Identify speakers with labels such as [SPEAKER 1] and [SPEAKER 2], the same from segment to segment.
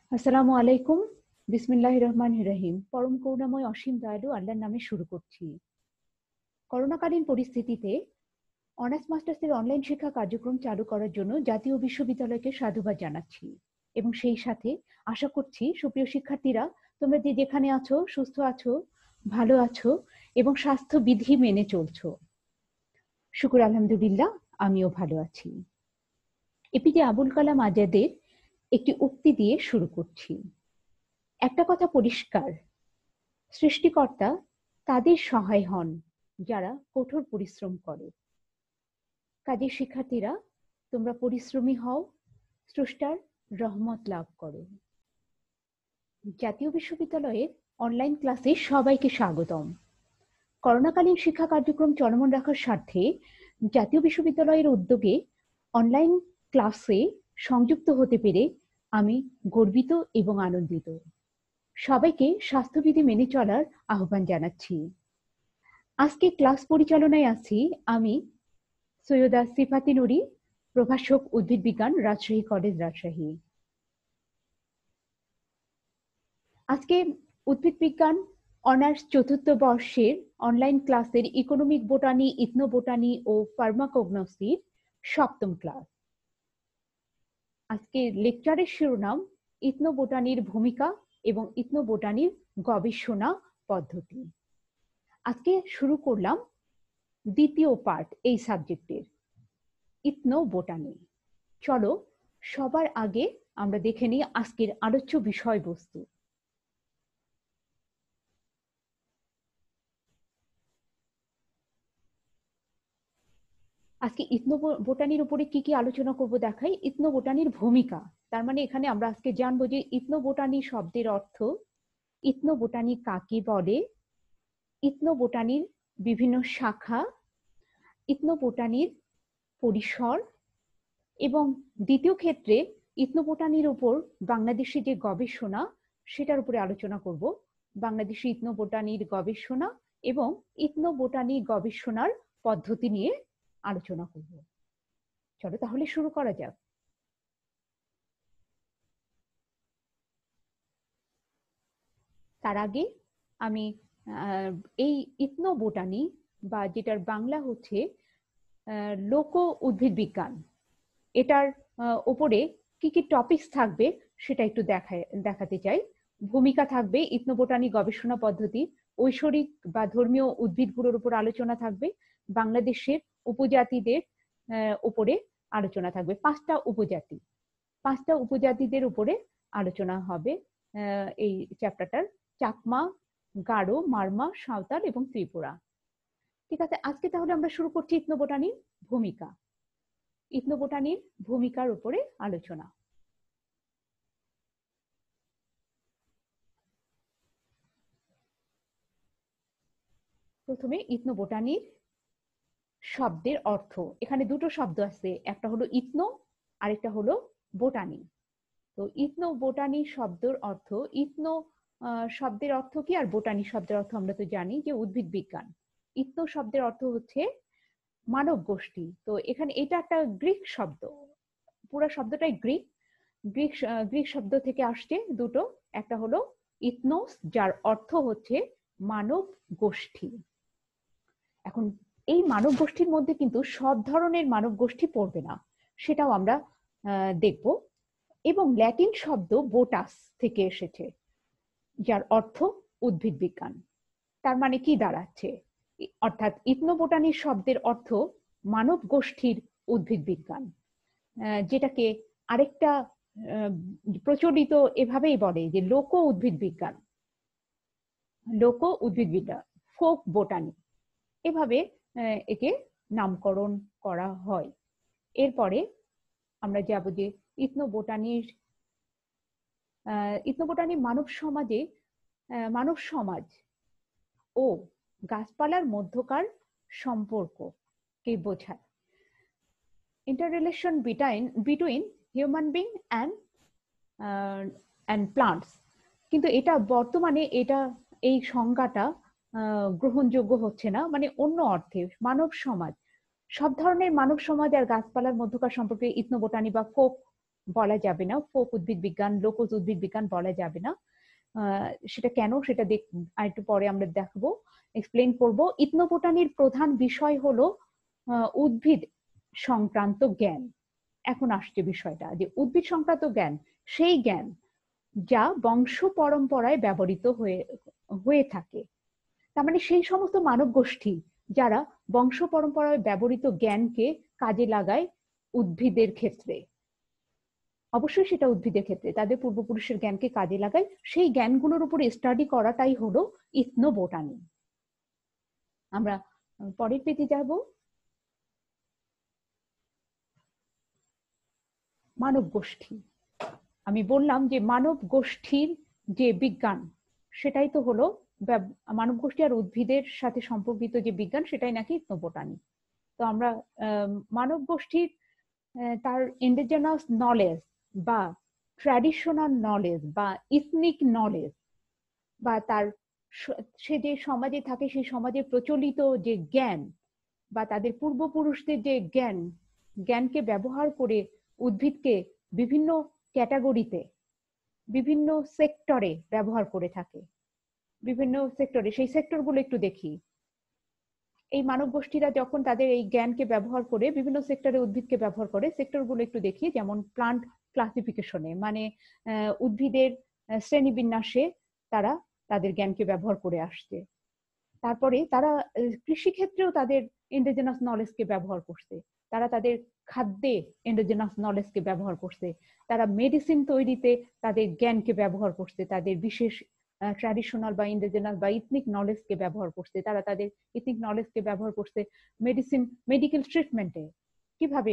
[SPEAKER 1] আসসালামু আলাইকুম। বিসমিল্লাহির রহমানির রহিম। পরম করুণাময় অসীম দয়ালু আল্লাহর নামে শুরু করছি। করোনাকালীন পরিস্থিতিতে অনার্স মাস্টার্সের অনলাইন শিক্ষা কার্যক্রম চালু করার জন্য জাতীয় বিশ্ববিদ্যালয়কে সাধুবাদ জানাচ্ছি এবং সেই সাথে আশা করছি সুপ্রিয় শিক্ষার্থীরা তোমরা যে যেখানে আছো সুস্থ আছো, ভালো আছো এবং স্বাস্থ্যবিধি মেনে চলছো। শুকর আলহামদুলিল্লাহ, আমিও ভালো আছি। এপিজে আবুল কালাম আজাদের একটি উক্তি দিয়ে শুরু করছি। একটা কথা পরিষ্কার, সৃষ্টিকর্তা তাদের সহায় হন যারা কঠোর পরিশ্রম করে। কাজেই শিক্ষার্থীরা, তোমরা পরিশ্রমী হও, স্রষ্টার রহমত লাভ করো। জাতীয় বিশ্ববিদ্যালয়ের অনলাইন ক্লাসে সবাইকে স্বাগতম। করোনাকালীন শিক্ষা কার্যক্রম চলমান রাখার স্বার্থে জাতীয় বিশ্ববিদ্যালয়ের উদ্যোগে অনলাইন ক্লাসে সংযুক্ত হতে পেরে আমি গর্বিত এবং আনন্দিত। সবাইকে স্বাস্থ্যবিধি মেনে চলার আহ্বান জানাচ্ছি। আজকে ক্লাস পরিচালনায় আছি আমি, সৈয়দা সিফাতি নুরি, প্রভাষক উদ্ভিদ বিজ্ঞান, রাজশাহী কলেজ, রাজশাহী। আজকে উদ্ভিদ বিজ্ঞান অনার্স চতুর্থ বর্ষের অনলাইন ক্লাসের ইকোনমিক বোটানি, ইথনো বোটানি ও ফার্মাকোগনোসির সপ্তম ক্লাস। আজকে লেকচারের শিরোনাম ইথনো বোটানির ভূমিকা এবং ইথনো বোটানির গবেষণা পদ্ধতি। আজকে শুরু করলাম দ্বিতীয় পার্ট এই সাবজেক্টের, ইথনো বোটানি। চলো সবার আগে আমরা দেখে নিই আজকের আলোচ্য বিষয়বস্তু। আজকে ইথনো বোটানির উপরে কি কি আলোচনা করব দেখাই। ইথনো বোটানির ভূমিকা, তার মানে এখানে আমরা আজকে জানবো যে ইথনো বোটানি শব্দের অর্থ, ইথনো বোটানি কাকে বলে, ইথনো বোটানির বিভিন্ন শাখা, ইথনো বোটানির পরিসর এবং দ্বিতীয় ক্ষেত্রে ইথনো বোটানির উপর বাংলাদেশে যে গবেষণা সেটার উপরে আলোচনা করব। বাংলাদেশি ইথনো বোটানির গবেষণা এবং ইথনো বোটানি গবেষণার পদ্ধতি নিয়ে আলোচনা করব। চলো তাহলে শুরু করা যাক। তার আগে আমি এই ইথনো বোটানি বা যেটার বাংলা হচ্ছে লোক উদ্ভিদ বিজ্ঞান, এটার উপরে কি কি টপিকস থাকবে সেটা একটু দেখাতে চাই। ভূমিকা থাকবে, ইথনো বোটানি গবেষণা পদ্ধতি, ঐশ্বরিক বা ধর্মীয় উদ্ভিদগুলোর উপর আলোচনা থাকবে, বাংলাদেশের উপজাতিদের উপরে আলোচনা থাকবে। পাঁচটা উপজাতিদের উপরে আলোচনা হবে এই চ্যাপ্টারটার, চাকমা, গারো, মারমা, সাঁওতাল এবং ত্রিপুরা। ঠিক আছে, আজকে তাহলে আমরা শুরু করছি ইথনো বোটানির ভূমিকা। ইথনো বোটানির ভূমিকার উপরে আলোচনা। প্রথমে ইথনো বোটানির শব্দের অর্থ। এখানে দুটো শব্দ আছে, একটা হলো ইথনো, আরেকটা হলো বোটানি। তো ইথনো বোটানি শব্দের অর্থ, ইথনো শব্দের অর্থ কি আর বোটানি শব্দের অর্থ আমরা তো জানি যে উদ্ভিদ বিজ্ঞান। ইথনো শব্দের অর্থ হচ্ছে মানব গোষ্ঠী। তো এখানে এটা একটা গ্রিক শব্দ, পুরো শব্দটাই গ্রিক। গ্রিক শব্দ থেকে আসছে দুটো, একটা হলো ইথনোস যার অর্থ হচ্ছে মানব গোষ্ঠী। এখন এই মানব গোষ্ঠীর মধ্যে কিন্তু সব ধরনের মানব গোষ্ঠী পড়বে না, সেটাও আমরা দেখব। এবং ল্যাটিন শব্দ বোটাস থেকে এসেছে যার অর্থ উদ্ভিদ বিজ্ঞান। তার মানে কি দাঁড়াচ্ছে, অর্থাৎ ইথনোবোটানি শব্দের অর্থ মানব গোষ্ঠীর উদ্ভিদ বিজ্ঞান, যেটাকে আরেকটা প্রচলিত এভাবেই বলে যে লোক উদ্ভিদ বিজ্ঞান, লোক উদ্ভিদ বিদ্যা, ফোক বোটানি, এভাবে একে নামকরণ করা হয়। এরপরে আমরা যাব যে ইথনোবোটানি মানব সমাজ ও গাছপালার মধ্যকার সম্পর্ককে বোঝায়, interrelation between human being and plants. কিন্তু এটা বর্তমানে এই সংজ্ঞাটা গ্রহণযোগ্য হচ্ছে না, মানে অন্য অর্থে সব ধরনের মানব সমাজ আর গাছপালার মধ্যকার সম্পর্কে ইথনোবোটানি বা ফোক বলা যাবে না, ফোক উদ্ভিদ বিজ্ঞান, লোকজ উদ্ভিদ বিজ্ঞান বলা যাবে না। সেটা কেন, সেটা আরেকটু পরে আমরা দেখবো, এক্সপ্লেন করব। ইথনোবোটানির প্রধান বিষয় হলো উদ্ভিদ সংক্রান্ত জ্ঞান। এখন আসছে বিষয়টা যে উদ্ভিদ সংক্রান্ত জ্ঞান, সেই জ্ঞান যা বংশ পরম্পরায় ব্যবহৃত হয়ে থাকে। তার মানে সেই সমস্ত মানব গোষ্ঠী যারা বংশ পরম্পরায় ব্যবহৃত জ্ঞানকে কাজে লাগায় উদ্ভিদের ক্ষেত্রে, অবশ্যই সেটা উদ্ভিদের ক্ষেত্রে তাদের পূর্বপুরুষের জ্ঞানকে কাজে লাগায়, সেই জ্ঞানগুলোর উপরে স্টাডি করাটাই হলো ইথনোবোটানি। আমরা পরের পেজে যাব। মানব গোষ্ঠী, আমি বললাম যে মানব গোষ্ঠীর যে বিজ্ঞান সেটাই তো হলো মানব গোষ্ঠী আর উদ্ভিদের সাথে সম্পর্কিত যে বিজ্ঞান, সেটাই নাকি ইথনোবোটানি। তো আমরা মানব গোষ্ঠীর তার ইন্ডিজিনাস নলেজ বা ট্র্যাডিশনাল নলেজ বা ইথনিক নলেজ বা তার সে যে সমাজে থাকে সেই সমাজে প্রচলিত যে জ্ঞান বা তাদের পূর্বপুরুষদের যে জ্ঞানকে ব্যবহার করে উদ্ভিদকে বিভিন্ন ক্যাটাগরিতে, বিভিন্ন সেক্টরে ব্যবহার করে থাকে। বিভিন্ন সেক্টরে, সেই সেক্টরগুলো একটু দেখি। এই মানব গোষ্ঠীরা যখন তাদের এই জ্ঞানকে ব্যবহার করে বিভিন্ন সেক্টরে উদ্ভিদকে ব্যবহার করে, সেক্টরগুলো একটু দেখি। যেমন প্লান্ট ক্লাসিফিকেশনে, মানে উদ্ভিদের শ্রেণীবিন্যাসে তারা তাদের জ্ঞানকে ব্যবহার করে আসছে। তারপরে তারা কৃষিক্ষেত্রেও তাদের ইন্ডিজিনাস নলেজকে ব্যবহার করছে, তারা তাদের খাদ্যে ইন্ডিজিনাস নলেজকে ব্যবহার করছে, তারা মেডিসিন তৈরিতে তাদের জ্ঞানকে ব্যবহার করছে, তাদের বিশেষ ট্র্যাডিশনাল বা ইন্ডিজিনাস বা ইথনিক নলেজকে ব্যবহার করছে, তারা তাদের ইথনিক নলেজকে ব্যবহার করছে মেডিকেল ট্রিটমেন্টে, কিভাবে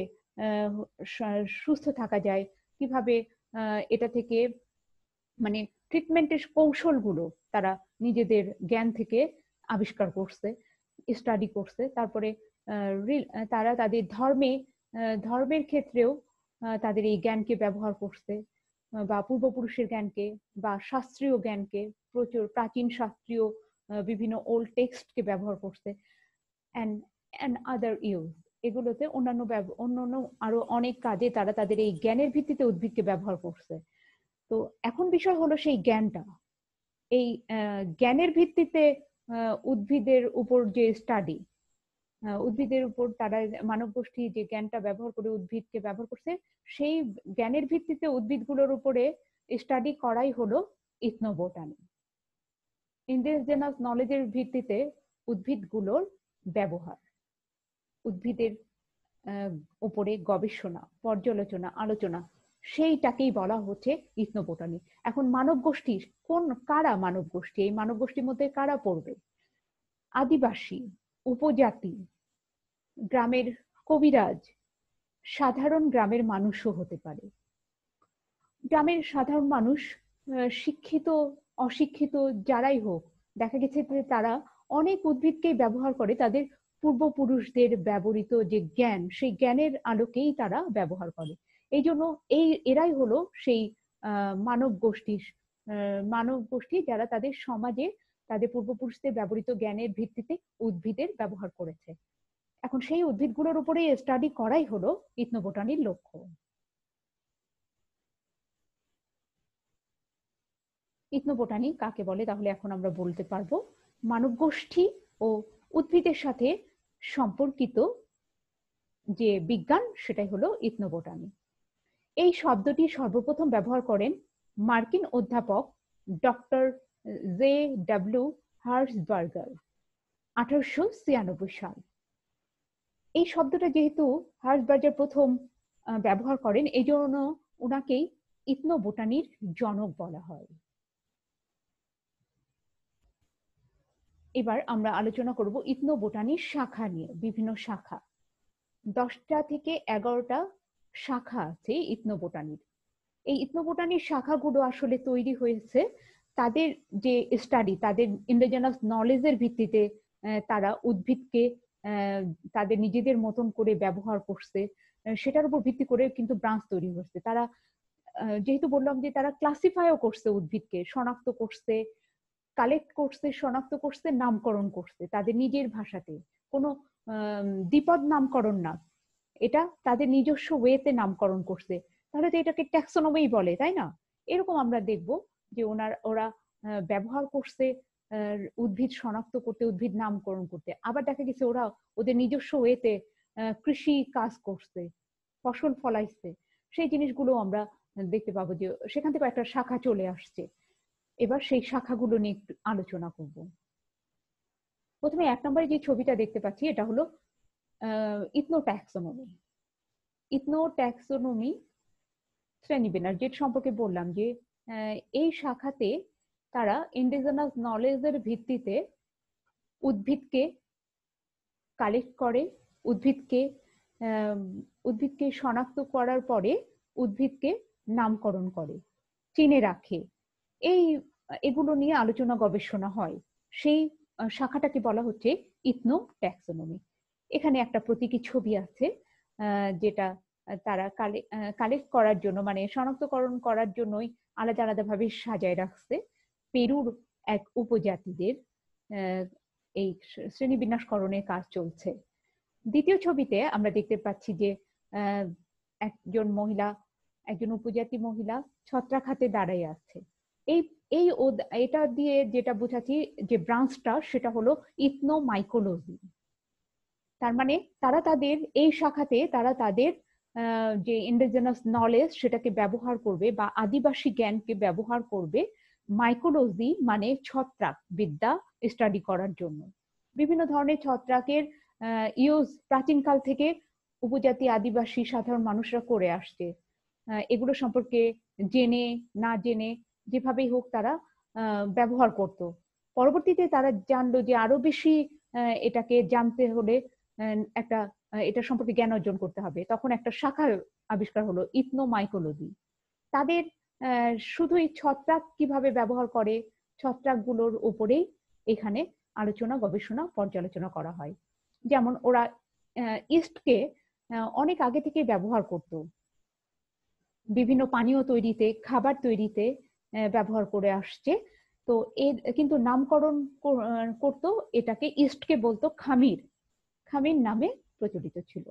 [SPEAKER 1] সুস্থ থাকা যায়, কিভাবে এটা থেকে মানে ট্রিটমেন্টের কৌশলগুলো তারা নিজেদের জ্ঞান থেকে আবিষ্কার করছে, স্টাডি করছে। তারপরে তারা তাদের ধর্মের ক্ষেত্রেও তাদের এই জ্ঞানকে ব্যবহার করছে, বা পূর্বপুরুষের জ্ঞানকে বা শাস্ত্রীয় জ্ঞানকে, প্রচুর প্রাচীন শাস্ত্রীয় বিভিন্ন ওল্ড টেক্সটকে ব্যবহার করছে, অ্যান্ড আদার ইউজ। এগুলোতে অন্যান্য আরো অনেক কাজে তারা তাদের এই জ্ঞানের ভিত্তিতে উদ্ভিদকে ব্যবহার করছে। তো এখন বিষয় হলো সেই জ্ঞানটা, এই জ্ঞানের ভিত্তিতে উদ্ভিদের উপর যে স্টাডি, উদ্ভিদের উপর তারা মানব গোষ্ঠী যে জ্ঞানটা ব্যবহার করে উদ্ভিদকে ব্যবহার করছে, সেই জ্ঞানের ভিত্তিতে উদ্ভিদগুলোর উপরে স্টাডি করাই হলো ইথনোবোটানি। ইন্ডিজিনাস নলেজের ভিত্তিতে উদ্ভিদগুলোর ব্যবহার, উদ্ভিদের উপরে গবেষণা, পর্যালোচনা, আলোচনা, সেইটাকেই বলা হচ্ছে ইথনোবোটানি। এখন মানব গোষ্ঠীর কারা মানব গোষ্ঠী, এই মানব গোষ্ঠীর মধ্যে কারা পড়বে? আদিবাসী, উপজাতি, গ্রামের কবিরাজ, সাধারণ গ্রামের মানুষও হতে পারে। গ্রামের সাধারণ মানুষ, শিক্ষিত অশিক্ষিত যারাই হোক, দেখা গেছে যে তারা অনেক উদ্ভিদকেই ব্যবহার করে তাদের পূর্বপুরুষদের ব্যবহৃত যে জ্ঞান, সেই জ্ঞানের আলোকেই তারা ব্যবহার করে। এই জন্য এরাই হলো সেই মানব গোষ্ঠী যারা তাদের সমাজে তাদের পূর্বপুরুষদের ব্যবহৃত জ্ঞানের ভিত্তিতে উদ্ভিদের ব্যবহার করেছে। এখন সেই উদ্ভিদগুলোর উপরে স্টাডি করাই হলো ইথনোবোটানির লক্ষ্য। ইথনোবোটানি কাকে বলে তাহলে এখন আমরা বলতে পারবো। মানব গোষ্ঠী ও উদ্ভিদের সাথে সম্পর্কিত যে বিজ্ঞান, সেটাই হলো ইথনোবোটানি। এই শব্দটি সর্বপ্রথম ব্যবহার করেন মার্কিন অধ্যাপক ডক্টর JW হার্সবার্গার 1896 সাল। এই শব্দটা যেহেতু হার্সবার্গার প্রথম ব্যবহার করেন, এই জন্য ওনাকেই ইথনোবোটানির জনক বলা হয়। এবার আমরা আলোচনা করব ইথনোবোটানির শাখা নিয়ে। বিভিন্ন শাখা, 10টা থেকে 11টা শাখা আছে ইথনোবোটানির। এই ইথনোবোটানির শাখাগুলো আসলে তৈরি হয়েছে তাদের যে স্টাডি, তাদের ইন্ডিজিনাস নলেজের ভিত্তিতে তারা উদ্ভিদকে তাদের নিজেদের মতন করে ব্যবহার করছে, সেটার উপর ভিত্তি করে কিন্তু ব্রাঞ্চ তৈরি হয়েছে। তারা যেহেতু বললাম যে তারা ক্লাসিফাইও করছে, উদ্ভিদকে শনাক্ত করছে, কালেক্ট করছে, শনাক্ত করছে, নামকরণ করছে তাদের নিজের ভাষাতে। কোনো দ্বিপদ নামকরণ না, এটা তাদের নিজস্ব ওয়েতে নামকরণ করছে। তাহলে তো এটাকে ট্যাক্সোনমি বলে, তাই না? এরকম আমরা দেখব যে ওরা ব্যবহার করছে উদ্ভিদ শনাক্ত করতে, উদ্ভিদ নামকরণ করতে। আবার দেখা গেছে ওরা ওদের নিজস্ব ওয়েতে কৃষি কাজ করছে, ফসল ফলাইছে। সেই জিনিসগুলো আমরা দেখতে পাবো যে সেখান থেকে একটা শাখা চলে আসছে। এবার সেই শাখাগুলো নিয়ে একটু আলোচনা করব। প্রথমে 1 নম্বরে যে ছবিটা দেখতে পাচ্ছি এটা হলো ইথনোট্যাক্সোনমি। ইথনোট্যাক্সোনমি শ্রেণীবিন্যাস, যেটা সম্পর্কে বললাম যে এই শাখাতে তারা ইন্ডিজিনাস নলেজের ভিত্তিতে উদ্ভিদকে কালেক্ট করে, উদ্ভিদকে উদ্ভিদকে শনাক্ত করার পরে উদ্ভিদকে নামকরণ করে, চিনে রাখে। এগুলো নিয়ে আলোচনা গবেষণা হয়। সেই শাখাটাকে বলা হচ্ছে ইথনোট্যাক্সোনমি। এখানে একটা প্রতীকী ছবি আছে যেটা তারা কালেক্ট করার জন্য, মানে শনাক্তকরণ করার জন্যই আলাদা আলাদা ভাবে সাজায় রাখছে। পেরুর এক উপজাতিদের এই শ্রেণীবিন্যাসকরণের কাজ চলছে। দ্বিতীয় ছবিতে আমরা দেখতে পাচ্ছি যে একজন উপজাতি মহিলা ছত্রাক হাতে দাঁড়িয়ে আছে। এটা দিয়ে যেটা বোঝাচ্ছি যে ব্রাঞ্চটা, সেটা হলো ইথনোমাইকোলজি। তার মানে তারা তাদের এই শাখাতে তারা তাদের যে ইন্ডিজিনাস নলেজ সেটাকে ব্যবহার করবে, বা আদিবাসী জ্ঞানকে ব্যবহার করবে মাইকোলজি মানে ছত্রাক বিদ্যা স্টাডি করার জন্য। বিভিন্ন ধরনের ছত্রাকের ইউজ প্রাচীনকাল থেকে উপজাতি আদিবাসী সাধারণ মানুষরা করে আসছে। এগুলো সম্পর্কে জেনে না জেনে যেভাবেই হোক তারা ব্যবহার করত। পরবর্তীতে তারা জানলো যে আরো বেশি এটাকে জানতে হলে এটা সম্পর্কে জ্ঞান অর্জন করতে হবে। তখন একটা শাখার আবিষ্কার হলো ইথনোমাইকোলজি। তাদের শুধুই ছত্রাক কিভাবে ব্যবহার করে, ছত্রাকগুলোর উপরেই এখানে আলোচনা গবেষণা পর্যালোচনা করা হয়। যেমন ওরা ইস্টকে অনেক আগে থেকে ব্যবহার করত, বিভিন্ন পানীয় তৈরিতে, খাবার তৈরিতে ব্যবহার করে আসছে। তো কিন্তু নামকরণ করতো, এটাকে ইস্টকে বলতো খামির, খামির নামে প্রচলিত ছিল।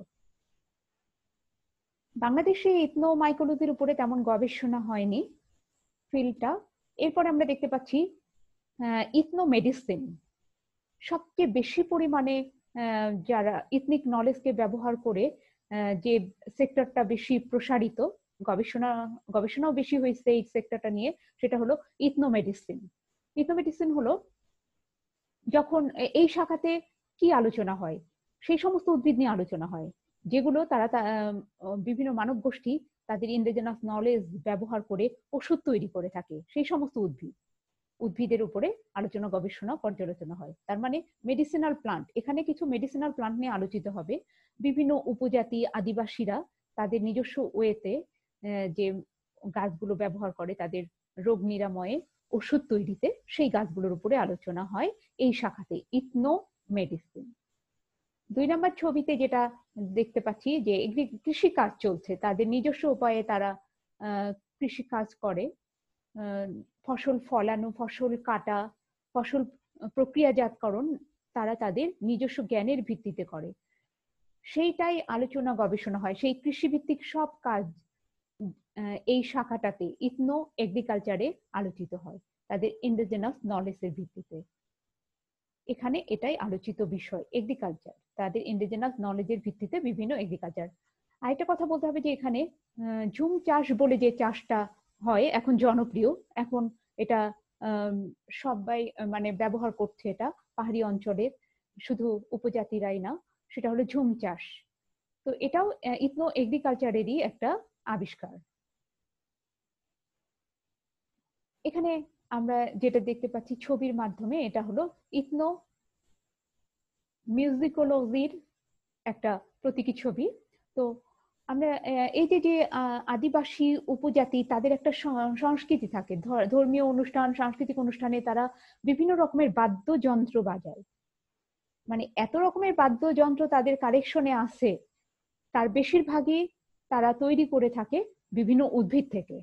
[SPEAKER 1] বাংলাদেশে ইথনোমাইকোলজির উপরে তেমন গবেষণা হয়নি ফিল্ডটা। এরপর আমরা দেখতে পাচ্ছি ইথনোমেডিসিন। সবচেয়ে বেশি পরিমাণে যারা ইথনিক নলেজকে ব্যবহার করে যে সেক্টরটা বেশি প্রসারিত, গবেষণাও বেশি হয়েছে এই সেক্টরটা নিয়ে, সেটা হলো ইথনোমেডিসিন। ইথনোমেডিসিন হলো যখন এই শাখাতে কি আলোচনা হয়, সেই সমস্ত উদ্ভিদ নিয়ে আলোচনা হয় যেগুলো তারা বিভিন্ন মানব গোষ্ঠী তাদের ইন্ডিজিনাস নলেজ ব্যবহার করে ওষুধ তৈরি করে থাকে। সেই সমস্ত উদ্ভিদের উপরে আলোচনা গবেষণা পর্যালোচনা হয়। তার মানে মেডিসিনাল প্লান্ট, এখানে কিছু মেডিসিনাল প্লান্ট নিয়ে আলোচিত হবে। বিভিন্ন উপজাতি আদিবাসীরা তাদের নিজস্ব ওয়েতে যে গাছগুলো ব্যবহার করে তাদের রোগ নিরাময়ে, ওষুধ তৈরিতে, সেই গাছগুলোর উপরে আলোচনা হয় এই শাখাতে ইথনো মেডিসিন। 2 নম্বর ছবিতে যেটা দেখতে পাচ্ছি যে কৃষি কাজ চলছে, তাদের নিজস্ব উপায়ে তারা কৃষি কাজ করে। ফসল ফলানো, ফসল কাটা, ফসল প্রক্রিয়াজাতকরণ তারা তাদের নিজস্ব জ্ঞানের ভিত্তিতে করে। সেইটাই আলোচনা গবেষণা হয়। সেই কৃষিভিত্তিক সব কাজ এই শাখাটাতে ইথনো এগ্রিকালচারে আলোচিত হয় তাদের ইন্ডিজিনাস নলেজের ভিত্তিতে। এখানে এটাই আলোচিত বিষয়, এগ্রিকালচার, তাদের ইন্ডিজিনাস নলেজের ভিত্তিতে বিভিন্ন এগ্রিকালচার। আরেকটা কথা বলতে হবে যে এখানে ঝুম চাষ বলে যে চাষটা হয় এখন জনপ্রিয়, এখন এটা সবাই মানে ব্যবহার করছে, এটা পাহাড়ি অঞ্চলের শুধু উপজাতিরাই না, সেটা হলো ঝুম চাষ। তো এটাও ইথনো এগ্রিকালচারেরই একটা আবিষ্কার। এখানে আমরা যেটা দেখতে পাচ্ছি ছবির মাধ্যমে, এটা হলো ইথনো মিউজিকোলজির একটা প্রতীকী ছবি। তো আমরা এই যে আদিবাসী উপজাতি, তাদের একটা সংস্কৃতি থাকে, ধর্মীয় অনুষ্ঠান, সাংস্কৃতিক অনুষ্ঠানে তারা বিভিন্ন রকমের বাদ্যযন্ত্র বাজায়। মানে এত রকমের বাদ্যযন্ত্র তাদের কালেকশনে আছে, তার বেশিরভাগই তারা তৈরি করে থাকে বিভিন্ন উদ্ভিদ থেকে।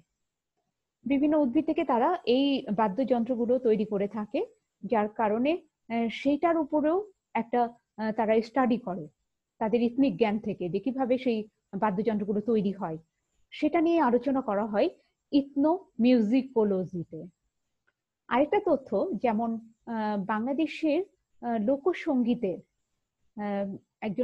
[SPEAKER 1] তারা এই বাদ্যযন্ত্রগুলো তৈরি করে থাকে, যার কারণে সেইটার উপরেও একটা তারা স্টাডি করে তাদের ইথনিক জ্ঞান থেকে, যে কিভাবে সেই বাদ্যযন্ত্রগুলো তৈরি হয়। সেটা নিয়ে আলোচনা করা হয় ইথনো মিউজিকোলজিতে। আরেকটা তথ্য, যেমন বাংলাদেশের লোকসঙ্গীতের একজন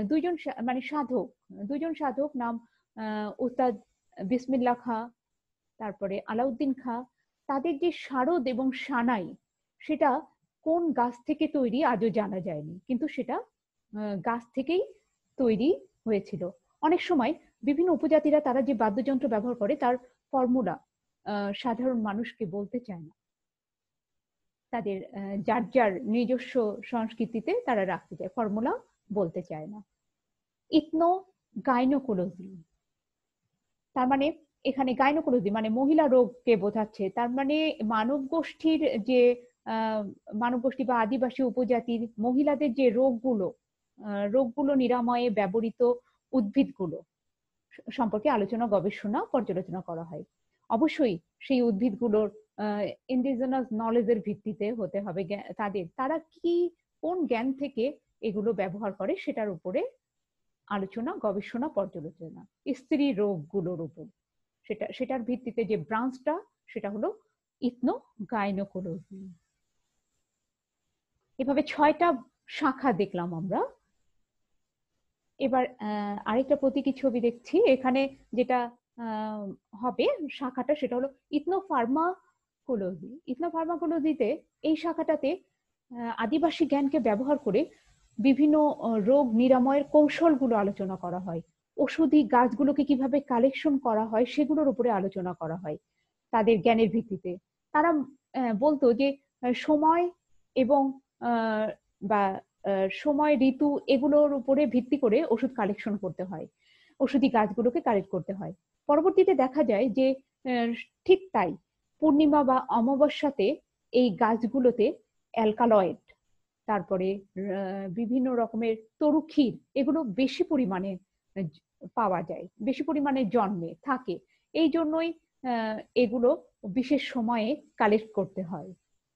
[SPEAKER 1] দুইজন সাধক নাম উস্তাদ বিসমিল্লাহ খাঁ, তারপরে আলাউদ্দিন খাঁ, তাদের যে শারদ এবং সানাই সেটা কোন গাছ থেকে তৈরি আজও জানা যায়নি, কিন্তু সেটা গাছ থেকেই তৈরি হয়েছিল। অনেক সময় বিভিন্ন উপজাতিরা তারা যে বাদ্যযন্ত্র ব্যবহার করে তার ফর্মুলা সাধারণ মানুষকে বলতে চায় না, তাদের যার যার নিজস্ব সংস্কৃতিতে তারা রাখতে চায়, ফর্মুলা বলতে চায় না। ইথনো গাইনোকোলজি, তার মানে এখানে গাইনোকোলজি মানে মহিলা রোগকে বোঝাচ্ছে। তার মানে মানব গোষ্ঠীর যে মানব গোষ্ঠী বা আদিবাসী উপজাতির মহিলাদের যে রোগগুলো নিরাময়ে ব্যবহৃত উদ্ভিদগুলো সম্পর্কে আলোচনা, গবেষণা, পর্যালোচনা করা হয়। অবশ্যই সেই উদ্ভিদগুলোর ইন্ডিজিনাস নলেজের ভিত্তিতে হতে হবে, তারা কি কোন জ্ঞান থেকে এগুলো ব্যবহার করে সেটার উপরে আলোচনা, গবেষণা, পর্যালোচনা। স্ত্রী রোগগুলোর উপর সেটার ভিত্তিতে যে ব্রাঞ্চটা সেটা হলো ইথনো গাইনোকোলজি। এভাবে 6টা শাখা দেখলাম আমরা। এবার আরেকটা প্রতীকী ছবি দেখছি, এখানে যেটা হবে শাখাটা সেটা হলো ইথনোফার্মাকোলজি। ইথনোফার্মাকোলজিতে এই শাখাটাতে আদিবাসী জ্ঞানকে ব্যবহার করে বিভিন্ন রোগ নিরাময়ের কৌশলগুলো আলোচনা করা হয়। ওষুধি গাছগুলোকে কিভাবে কালেকশন করা হয় সেগুলোর উপরে আলোচনা করা হয় তাদের জ্ঞানের ভিত্তিতে। তারা বলতো যে সময় এবং বা সময়, ঋতু এগুলোর উপরে ভিত্তি করে ওষুধ কালেকশন করতে হয়, ওষুধি গাছগুলোকে কালেক্ট করতে হয়। পরবর্তীতে দেখা যায় যে ঠিক তাই, পূর্ণিমা বা অমাবস্যাতে এই গাছগুলোতে অ্যালকালয়েড, তারপরে বিভিন্ন রকমের তরুক্ষীর এগুলো বেশি পরিমাণে পাওয়া যায়, বেশি পরিমাণে জন্মে থাকে। এই জন্যই এগুলো বিশেষ সময়ে কালেক্ট করতে হয়।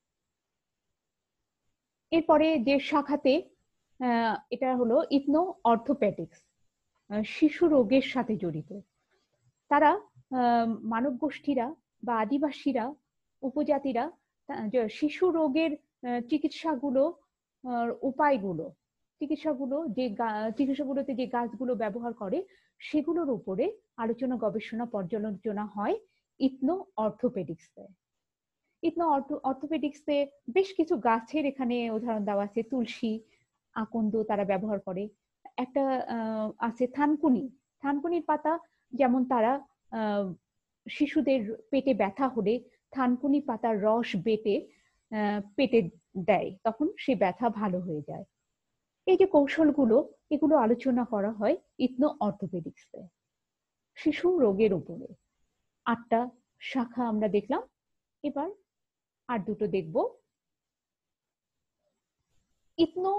[SPEAKER 1] এরপরে যে শাখাতে এটা হলো ইথনো অর্থোপেডিক্স, শিশু রোগের সাথে জড়িত। তারা মানব গোষ্ঠীরা বা আদিবাসীরা, উপজাতিরা শিশু রোগের চিকিৎসাগুলো, উপায়গুলো, চিকিৎসাগুলোতে যে গাছগুলো ব্যবহার করে সেগুলোর উপরে আলোচনা, গবেষণা, পর্যালোচনা হয় ইথনো অর্থোপেডিক্সে। ইথনো অর্থোপেডিক্সে বেশ কিছু গাছের এখানে উদাহরণ দেওয়া আছে। তুলসী, আকন্দ তারা ব্যবহার করে। একটা আছে থানকুনির পাতা, যেমন তারা শিশুদের পেটে ব্যথা হলে থানকুনি পাতার রস বেটে পেটে দেয়, তখন সে ব্যথা ভালো হয়ে যায়। এই যে কৌশলগুলো, এগুলো আলোচনা করা হয় ইথনো অর্থোপেডিক্সে শিশু রোগের উপরে। 8টা শাখা আমরা দেখলাম, এবার আর দুটো দেখব। ইথনো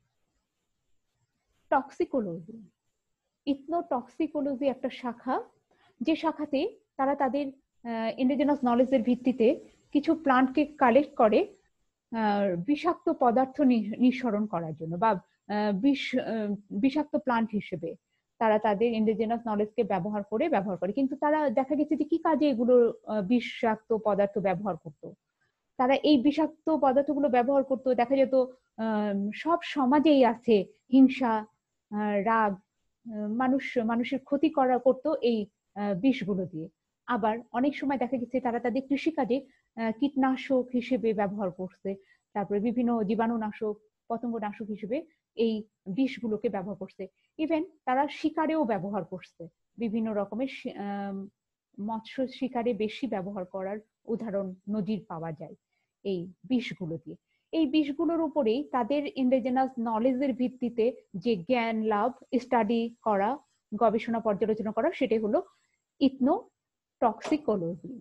[SPEAKER 1] টক্সিকোলজি। ইথনো টক্সিকোলজি একটা শাখা, যে শাখাতে তারা তাদের ইন্ডিজিনাস নলেজের ভিত্তিতে কিছু প্লান্টকে কালেক্ট করে বিষাক্ত পদার্থ নিঃসরণ করার জন্য, বা বিষাক্ত প্লান্ট হিসেবে তারা তাদের ইন্ডিজিনাস নলেজকে ব্যবহার করে। কিন্তু তারা দেখা গেছে যে কি কাজে এগুলো বিষাক্ত পদার্থ ব্যবহার করতো। তারা এই বিষাক্ত পদার্থগুলো ব্যবহার করতো, দেখা যেত সব সমাজেই আছে হিংসা, রাগ, মানুষের ক্ষতি করতো এই বিষগুলো দিয়ে। আবার অনেক সময় দেখা গেছে তারা তাদের কৃষিকাজে কীটনাশক হিসেবে ব্যবহার করছে, তারপরে বিভিন্ন জীবাণুনাশক, পতঙ্গনাশক হিসেবে এই বিষগুলোকে ব্যবহার করছে। ইভেন তারা শিকারেও ব্যবহার করছে, বিভিন্ন রকমের মৎস্য শিকারে বেশি ব্যবহার করার উদাহরণ, নজির পাওয়া যায় এই বিষগুলো দিয়ে। এই বিষগুলোর উপরেই তাদের ইন্ডিজিনাস নলেজের ভিত্তিতে যে জ্ঞান লাভ, স্টাডি করা, গবেষণা, পর্যালোচনা করা, সেটাই হলো ইথনো টক্সিকোলজি।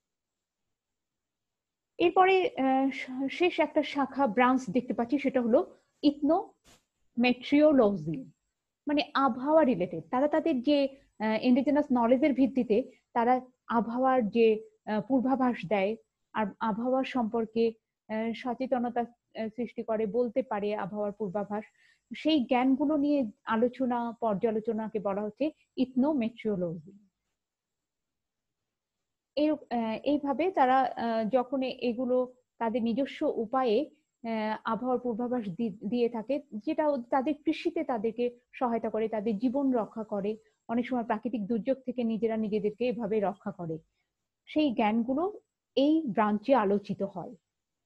[SPEAKER 1] এরপরে শেষ একটা শাখা ব্রাঞ্চ দেখতে পাচ্ছি, সেটা হলো ইথনো মেট্রিওলজি, মানে আবহাওয়া রিলেটেড। তারা তাদের যে ইন্ডিজিনাস নলেজের ভিত্তিতে তারা আবহাওয়ার যে পূর্বাভাস দেয়, আর আবহাওয়া সম্পর্কে সচেতনতা সৃষ্টি করে, বলতে পারে আবহাওয়ার পূর্বাভাস। সেই জ্ঞানগুলো নিয়ে আলোচনা, পর্যালোচনাকে বলা হচ্ছে ইথনো মেট্রিওলজি। এইভাবে তারা যখন এগুলো তাদের নিজস্ব উপায়ে আবহাওয়ার পূর্বাভাস দিয়ে থাকে, যেটা তাদের কৃষিতে তাদেরকে সহায়তা করে, তাদের জীবন রক্ষা করে, অনেক সময় প্রাকৃতিক দুর্যোগ থেকে নিজেরা নিজেদেরকে এভাবে রক্ষা করে। সেই জ্ঞানগুলো এই ব্রাঞ্চে আলোচিত হয়।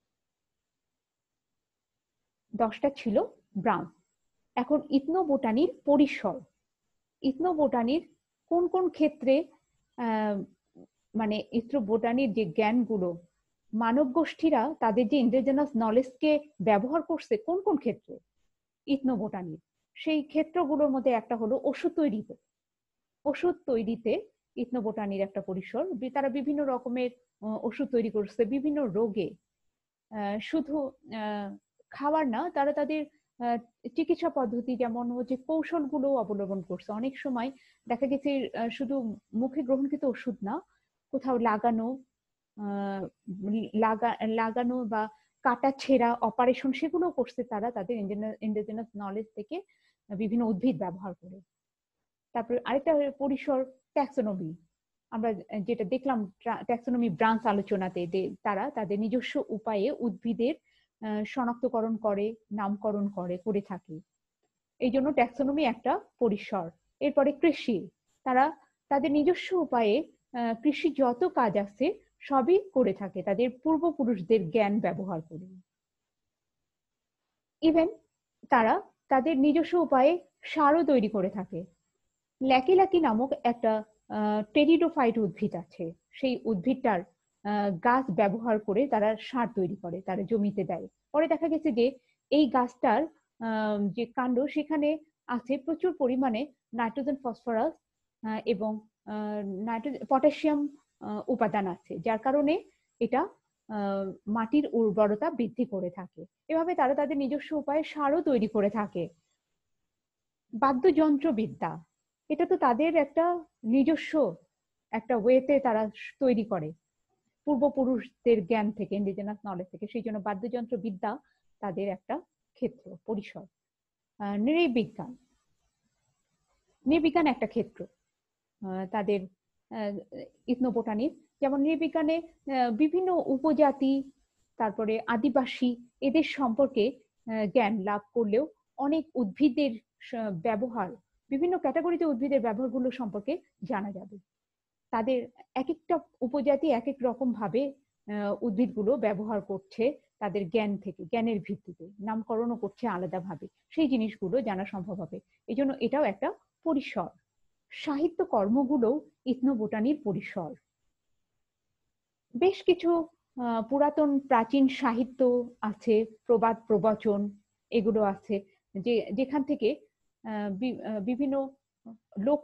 [SPEAKER 1] 10টা ছিল ব্রাঞ্চ। এখন ইথনোবোটানির পরিসর, ইথনোবোটানির কোন কোন ক্ষেত্রে মানে ইথনোবোটানির যে জ্ঞানগুলো মানব গোষ্ঠীরা তাদের যে ইন্ডিজিনাস নলেজকে ব্যবহার করছে কোন কোন ক্ষেত্রে ইথনোবোটানির, সেই ক্ষেত্রগুলোর মধ্যে একটা হলো ওষুধ তৈরিতে। ওষুধ তৈরিতে ইথনোবোটানির একটা পরিসর। তারা বিভিন্ন রকমের ওষুধ তৈরি করছে বিভিন্ন রোগে। শুধু খাবার না, তারা তাদের চিকিৎসা পদ্ধতি যেমন হচ্ছে কৌশলগুলো অবলম্বন করছে। অনেক সময় দেখা গেছে শুধু মুখে গ্রহণকৃত ওষুধ না, কোথাও লাগানো লাগানো বা কাটা ছেঁড়া অপারেশন সেগুলো করছে তারা তাদের ইন্ডিজিনাস নলেজ থেকে বিভিন্ন উদ্ভিদ ব্যবহার করে। তারপরে আরেকটা পরিসর ট্যাক্সোনমি। আমরা যেটা দেখলাম ট্যাক্সোনমি ব্রাঞ্চ আলোচনাতে, তারা তাদের নিজস্ব উপায়ে উদ্ভিদের শনাক্তকরণ করে, নামকরণ করে থাকে। এই জন্য ট্যাক্সোনমি একটা পরিসর। এরপরে কৃষি, তারা তাদের নিজস্ব উপায়ে কৃষি যত কাজ আছে সবই করে থাকে তাদের পূর্বপুরুষদের জ্ঞান ব্যবহার করে। ইভেন তারা তাদের নিজস্ব উপায়ে সারও তৈরি করে থাকে। ল্যাকি ল্যাকি নামক একটা টেরিডোফাইট উদ্ভিদ আছে, সেই উদ্ভিদটার গাছ ব্যবহার করে তারা সার তৈরি করে, তারা জমিতে দেয়। পরে দেখা গেছে যে এই গাছটার যে কাণ্ড সেখানে আছে প্রচুর পরিমাণে নাইট্রোজেন, ফসফরাস এবং পটাশিয়াম উপাদান আছে, যার কারণে এটা মাটির উর্বরতা বৃদ্ধি করে থাকে। এভাবে তারা তাদের নিজস্ব উপায়ে সারও তৈরি করে থাকে। বাদ্যযন্ত্রবিদ্যা, এটা তো তাদের একটা নিজস্ব একটা ওয়েতে তারা তৈরি করে পূর্বপুরুষদের জ্ঞান থেকে, ইন্ডিজিনাস নলেজ থেকে। সেই জন্য বাদ্যযন্ত্র বিদ্যা তাদের একটা ক্ষেত্র পরিসর। নৃবিজ্ঞান, নৃবিজ্ঞান একটা ক্ষেত্র তাদের ইথনোবোটানির। যেমন নৃবিজ্ঞানে বিভিন্ন উপজাতি, তারপরে আদিবাসী, এদের সম্পর্কে জ্ঞান লাভ করলেও অনেক উদ্ভিদের ব্যবহার, বিভিন্ন ক্যাটাগরিতে উদ্ভিদের ব্যবহারগুলো সম্পর্কে জানা যাবে। তাদের এক একটা উপজাতি এক এক রকম ভাবে উদ্ভিদগুলো ব্যবহার করছে, তাদের জ্ঞান থেকে, জ্ঞানের ভিত্তিতে নামকরণও করছে আলাদাভাবে, সেই জিনিসগুলো জানা সম্ভব হবে। এই জন্য এটাও একটা পরিসর। সাহিত্য কর্মগুলো ইথনোবোটানির পরিসর। বেশ কিছু পুরাতন প্রাচীন সাহিত্য আছে, প্রবাদ প্রবচন এগুলো আছে, যেখান থেকে বিভিন্ন লোক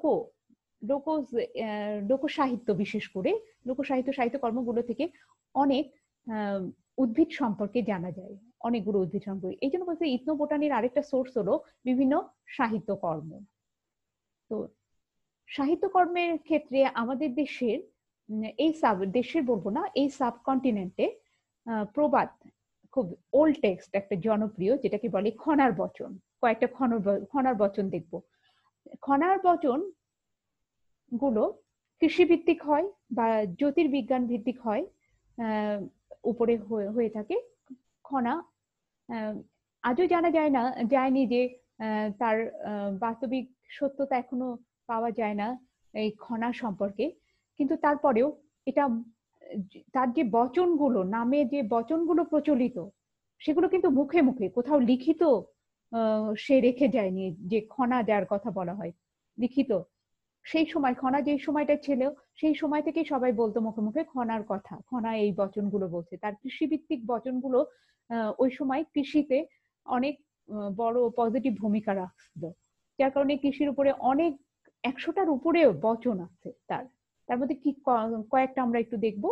[SPEAKER 1] সাহিত্য, বিশেষ করে সাহিত্য কর্মগুলো থেকে অনেক উদ্ভিদ সম্পর্কে জানা যায়, অনেকগুলো উদ্ভিদ সম্পর্কে। এই জন্য বলতে ইথনোবোটানির আরেকটা সোর্স হলো বিভিন্ন সাহিত্য কর্ম। তো সাহিত্যকর্মের ক্ষেত্রে আমাদের দেশের দেশের বলবো না, এই সাবকন্টিনেন্টে প্রবাদ, খুব ওল্ড টেক্সট একটা জনপ্রিয়, যেটাকে বলে খনার বচন। কয়েকটা খনার বচন দেখবো। খনার বচন গুলো কৃষিভিত্তিক হয় বা জ্যোতির্বিজ্ঞান ভিত্তিক হয়, উপরে হয়ে থাকে। খনা আজও জানা যায়নি যে তার বাস্তবিক সত্যতা এখনো পাওয়া যায় না এই খনা সম্পর্কে। কিন্তু তারপরেও এটা, তার যে বচনগুলো, নামে যে বচনগুলো প্রচলিত, সেগুলো কিন্তু মুখে মুখে কোথাও লিখিত সে রেখে যায়নি। যে খনা যার কথা বলা হয় লিখিত, সেই সময় খনা যে সময়টা ছিল সেই সময় থেকে সবাই বলতো মুখে মুখে খনার কথা, খনা এই বচনগুলো বলছে। তার কৃষিভিত্তিক বচনগুলো ওই সময় কৃষিতে অনেক বড় পজিটিভ ভূমিকা রাখছিল, যার কারণে কৃষির উপরে অনেক 100টার উপরেও বচন আছে তার মধ্যে কি কয়েকটা আমরা একটু দেখব।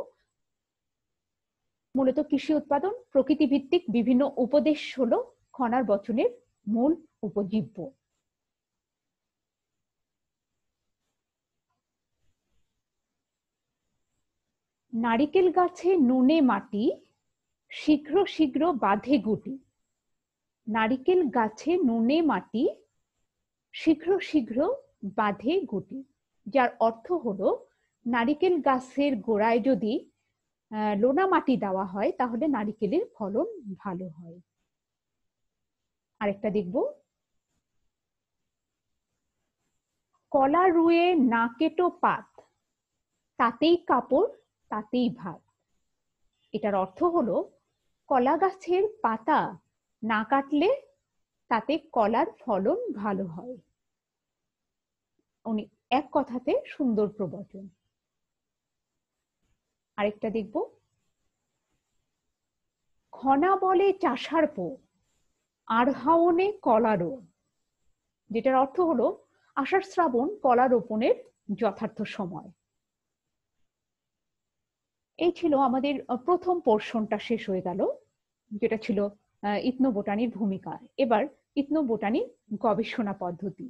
[SPEAKER 1] মূলত কৃষি উৎপাদন, প্রকৃতি ভিত্তিক বিভিন্ন উপদেশ হলো খনার বচনের মূল উপজীব্য। নারিকেল গাছে নুনে মাটি, শীঘ্র শীঘ্র বাঁধে গুটি। নারিকেল গাছে নুনে মাটি, শীঘ্র শীঘ্র বাঁধে গুটি, যার অর্থ হলো নারিকেল গাছের গোড়ায় যদি লোনা মাটি দেওয়া হয় তাহলে নারিকেলের ফলন ভালো হয়। আরেকটা দেখব, কলা রুয়ে না কেটো পাত, তাতেই কাপড় তাতেই ভাত। এটার অর্থ হলো কলা গাছের পাতা না কাটলে তাতে কলার ফলন ভালো হয়। উনি এক কথাতে সুন্দর প্রবচন। আরেকটা দেখব, খনা বলে চাষার পো, আর হাওনে কলারো। যেটার অর্থ হলো আষাঢ় শ্রাবণ কলা রোপণের যথার্থ সময়। এই ছিল আমাদের প্রথম পোর্শনটা শেষ হয়ে গেল, যেটা ছিল ইথনোবোটানির ভূমিকা। এবার ইথনোবোটানির গবেষণা পদ্ধতি।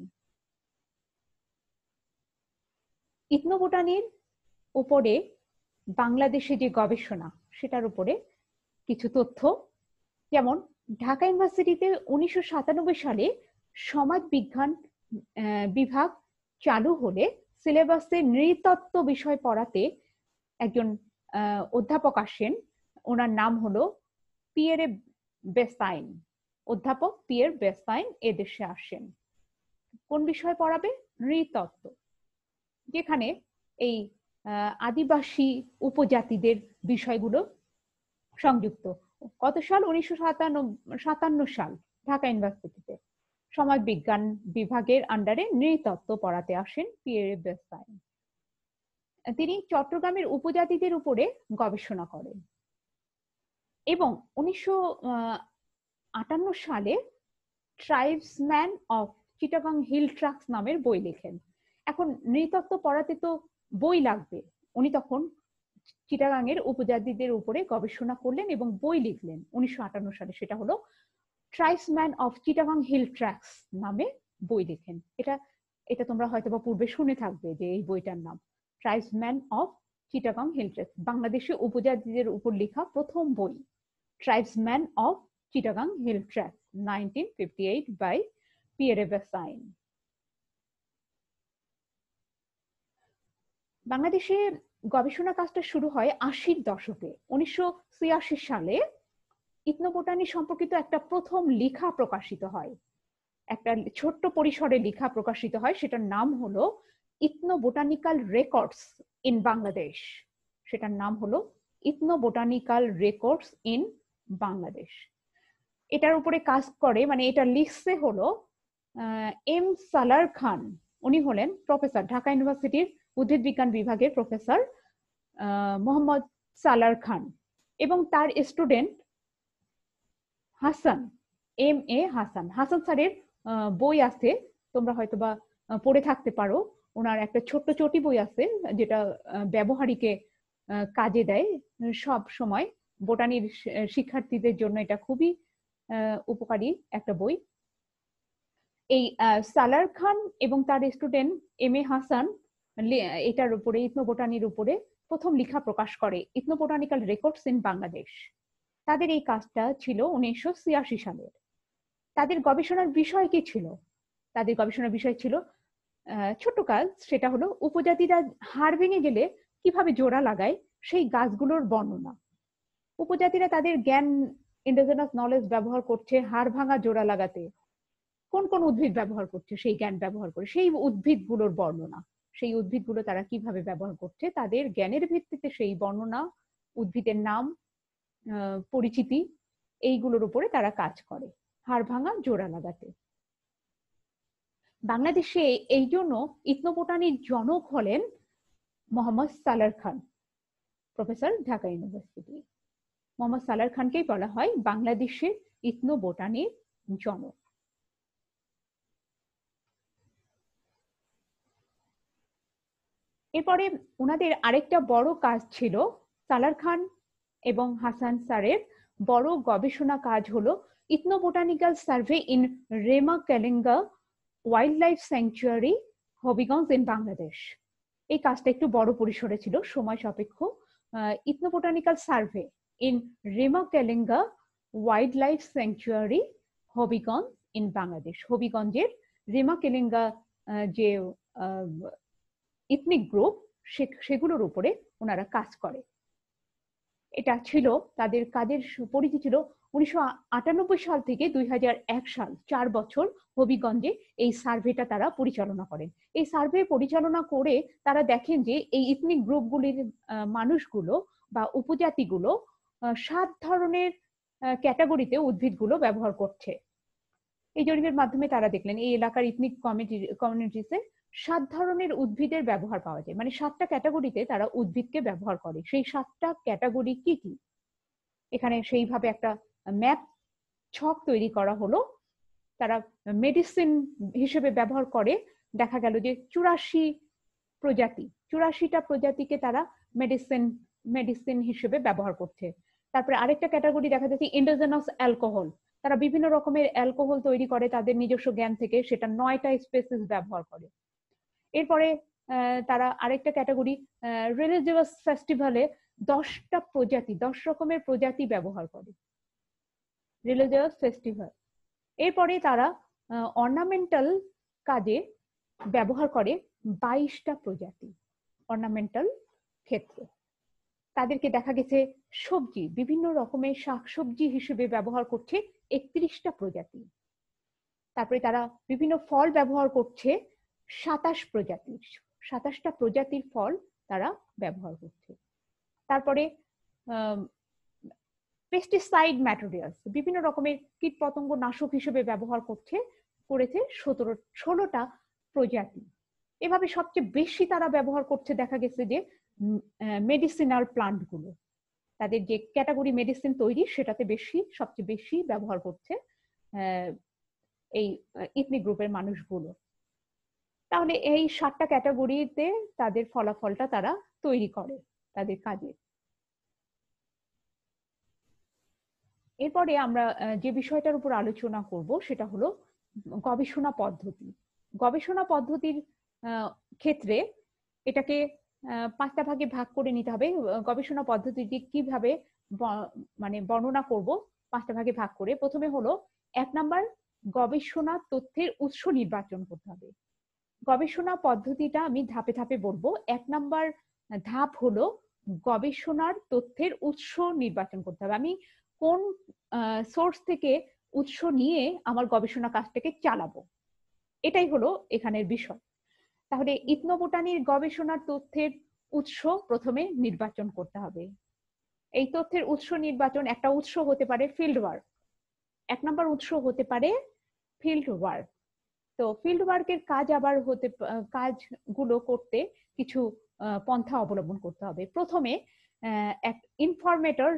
[SPEAKER 1] ইথনোবোটানির উপরে বাংলাদেশে যে গবেষণা সেটার উপরে কিছু তথ্য, যেমন ঢাকা ইউনিভার্সিটিতে 1997 সালে সমাজ বিজ্ঞান বিভাগ চালু হলে সিলেবাসে নৃতত্ত্ব বিষয় পড়াতে একজন অধ্যাপক আসেন, ওনার নাম হলো পিয়েরে বেসাইন। অধ্যাপক পিয়ের বেসাইন এদেশে আসেন। কোন বিষয় পড়াবে? নৃতত্ত্ব, যেখানে এই আদিবাসী উপজাতিদের বিষয়গুলো সংযুক্ত। কত সাল? 1957 সাল ঢাকা ইউনিভার্সিটিতে সমাজ বিজ্ঞান বিভাগের আন্ডারে নৃতত্ত্ব পড়াতে আসেন পিয়েরে বেসাইন। তিনি চট্টগ্রামের উপজাতিদের উপরে গবেষণা করেন এবং 1958 সালে tribesman of Chittagong hill tracts নামের বই লেখেন। এখন নৃতত্ত্ব পড়াতে তো বই লাগবে, উনি তখন চিটাগাং এর উপজাতিদের উপরে গবেষণা করলেন এবং বই লিখলেন 1958 সালে। সেটা হলো tribesman of Chittagong hill tracts নামে বই লেখেন। এটা তোমরা হয়তো বা পূর্বে শুনে থাকবে যে এই বইটার নাম tribesman of Chittagong hill tracts, বাংলাদেশে উপজাতিদের উপর লেখা প্রথম বই। Tribesman of Chittagong hill tracts 1958 by Pierre Bessaignet. বাংলাদেশে গবেষণা কাজটা শুরু হয় 80-র দশকে। 1986 সালে ইথনোবোটানি সম্পর্কিত একটা প্রথম লেখা প্রকাশিত হয়, একটা ছোট্ট পরিসরে লেখা প্রকাশিত হয়, সেটার নাম হলো ইথনোবোটানিক্যাল রেকর্ডস ইন বাংলাদেশ। সেটার নাম হলো ইথনোবোটানিক্যাল রেকর্ডস ইন বাংলাদেশ। এটার উপরে কাজ করে, মানে এটা লিখছে হলো এম সালার খান। উনি হলেন প্রফেসর, ঢাকা ইউনিভার্সিটির উদ্ভিদ বিজ্ঞান বিভাগের প্রফেসর মোহাম্মদ সালার খান, এবং তার student Hasan, M A Hasan. Hasan স্যারের বই আছে, তোমরা হয়তোবা পড়ে থাকতে পারো। ওনার একটা ছোট্ট চটি বই আছে যেটা ব্যবহারিকে কাজে দেয় সব সময়। বোটানির শিক্ষার্থীদের জন্য এটা খুবই উপকারী একটা বই। এই সালার খান এবং তার স্টুডেন্ট এম এ হাসান এটার উপরে, ইথনোবোটানির উপরে প্রথম লেখা প্রকাশ করে, ইথনোবোটানিক্যাল রেকর্ডস ইন বাংলাদেশ। তাদের এই কাজটা ছিল 1986 সালের। তাদের গবেষণার বিষয় কি ছিল? তাদের গবেষণার বিষয় ছিল ছোট কাজ, সেটা হলো উপজাতিরা হাড় ভেঙে গেলে কিভাবে জোড়া লাগায় সেই গাছগুলোর বর্ণনা। উপজাতিরা তাদের জ্ঞান, ইন্ডিজিনাস নলেজ ব্যবহার করছে হাড় ভাঙা জোড়া লাগাতে। কোন কোন উদ্ভিদ ব্যবহার করছে সেই জ্ঞান ব্যবহার করে, সেই উদ্ভিদগুলোর বর্ণনা, সেই উদ্ভিদগুলো তারা কিভাবে ব্যবহার করছে তাদের জ্ঞানের ভিত্তিতে সেই বর্ণনা, উদ্ভিদের নাম, পরিচিতি, এইগুলোর উপরে তারা কাজ করে হাড় ভাঙা জোড়া লাগাতে। বাংলাদেশে এই জন্য ইথনোবোটানির জনক হলেন মোহাম্মদ সালার খান, প্রফেসর, ঢাকা ইউনিভার্সিটি। মোহাম্মদ সালার খানকেই বলা হয় বাংলাদেশের ইথনোবোটানির জনক। এরপরে ওনাদের আরেকটা বড় কাজ ছিল, সালার খান এবং হাসান স্যারের বড় গবেষণা কাজ হলো ethnobotanical survey in Rema Kalenga wild life sanctuary, Habiganj in Bangladesh. এই কাজটা একটু বড় পরিসরে ছিল, সময় সাপেক্ষ। Ethnobotanical survey in Rema Kalenga wild life sanctuary, Habiganj in Bangladesh. হবিগঞ্জের রেমা-কেলেঙ্গা যে ইথনিক গ্রুপ, সেগুলোর উপরে ওনারা কাজ করে। এটা ছিল তাদের কাজের পরিধি ছিল 1998 সাল থেকে 2001 সাল, 4 বছর হবিগঞ্জে এই সার্ভেটা তারা পরিচালনা করেন। এই সার্ভে পরিচালনা করে তারা দেখেন যে এই ইথনিক গ্রুপগুলির মানুষগুলো বা উপজাতিগুলো 7 ধরনের ক্যাটাগরিতে উদ্ভিদগুলো ব্যবহার করছে। এই জরিপের মাধ্যমে তারা দেখলেন এই এলাকার ইথনিক কমিউনিটিতে 7 ধরনের উদ্ভিদের ব্যবহার পাওয়া যায়, মানে 7টা ক্যাটাগরিতে তারা উদ্ভিদকে ব্যবহার করে। সেই 7টা ক্যাটাগরি কি কি, এখানে সেইভাবে একটা ম্যাপ ছক তৈরি করা হলো। তারা মেডিসিন হিসেবে ব্যবহার করে, দেখা গেল যে 84টা প্রজাতিকে তারা মেডিসিন হিসেবে ব্যবহার করছে। তারপরে আরেকটা ক্যাটাগরি দেখা যাচ্ছে ইন্ডোজেনাস অ্যালকোহল, তারা বিভিন্ন রকমের অ্যালকোহল তৈরি করে তাদের নিজস্ব জ্ঞান থেকে, সেটা 9টা স্পেসিস ব্যবহার করে। এরপরে তারা আরেকটা ক্যাটাগরি রিলিজিয়াস ফেস্টিভ্যালে 10টা প্রজাতি, 10 রকমের প্রজাতি ব্যবহার করে, রিলিজিয়াস ফেস্টিভ্যাল। এরপরে তারা অর্নামেন্টাল কাজে ব্যবহার করে 22টা প্রজাতি, অর্নামেন্টাল ক্ষেত্রে। তাদেরকে দেখা গেছে সবজি, বিভিন্ন রকমের শাকসবজি হিসেবে ব্যবহার করছে 31টা প্রজাতি। তারপরে তারা বিভিন্ন ফল ব্যবহার করছে 27টা প্রজাতির ফল তারা ব্যবহার করছে। তারপরে পেস্টিসাইড ম্যাটেরিয়ালস, বিভিন্ন রকমের কীটপতঙ্গ নাশক হিসেবে ব্যবহার করেছে 16টা প্রজাতি। এভাবে সবচেয়ে বেশি তারা ব্যবহার করছে দেখা গেছে যে মেডিসিনাল প্লান্ট গুলো, তাদের যে ক্যাটাগরি মেডিসিন তৈরি সেটাতে সবচেয়ে বেশি ব্যবহার করছে এই ইথনিক গ্রুপের মানুষগুলো। তাহলে এই 7টা ক্যাটাগরিতে তাদের ফলাফলটা তারা তৈরি করে তাদের কাজে। এরপরে আমরা যে বিষয়টার উপর আলোচনা করব সেটা হলো গবেষণা পদ্ধতি। গবেষণা পদ্ধতির ক্ষেত্রে এটাকে 5টা ভাগে ভাগ করে নিতে হবে। গবেষণা পদ্ধতিটি কিভাবে মানে বর্ণনা করব 5টা ভাগে ভাগ করে। প্রথমে হলো 1 নাম্বার, গবেষণা তথ্যের উৎস নির্বাচন করতে হবে। গবেষণা পদ্ধতিটা আমি ধাপে ধাপে বলবো। 1 নাম্বার ধাপ হলো গবেষণার তথ্যের উৎস নির্বাচন করতে হবে। আমি কোন সোর্স থেকে উৎস নিয়ে আমার গবেষণা কাজটাকে চালাবো, এটাই হলো এখানের বিষয়। তাহলে ইথনোবোটানির গবেষণার তথ্যের উৎস প্রথমে নির্বাচন করতে হবে। এই তথ্যের উৎস নির্বাচন, একটা উৎস হতে পারে ফিল্ড ওয়ার্ক, 1 নম্বর উৎস হতে পারে ফিল্ড ওয়ার্ক। তো ফিল্ড ওয়ার্কের কাজগুলো করতে কিছু পন্থা অবলম্বন করতে হবে। প্রথমে এক ইনফরমেটর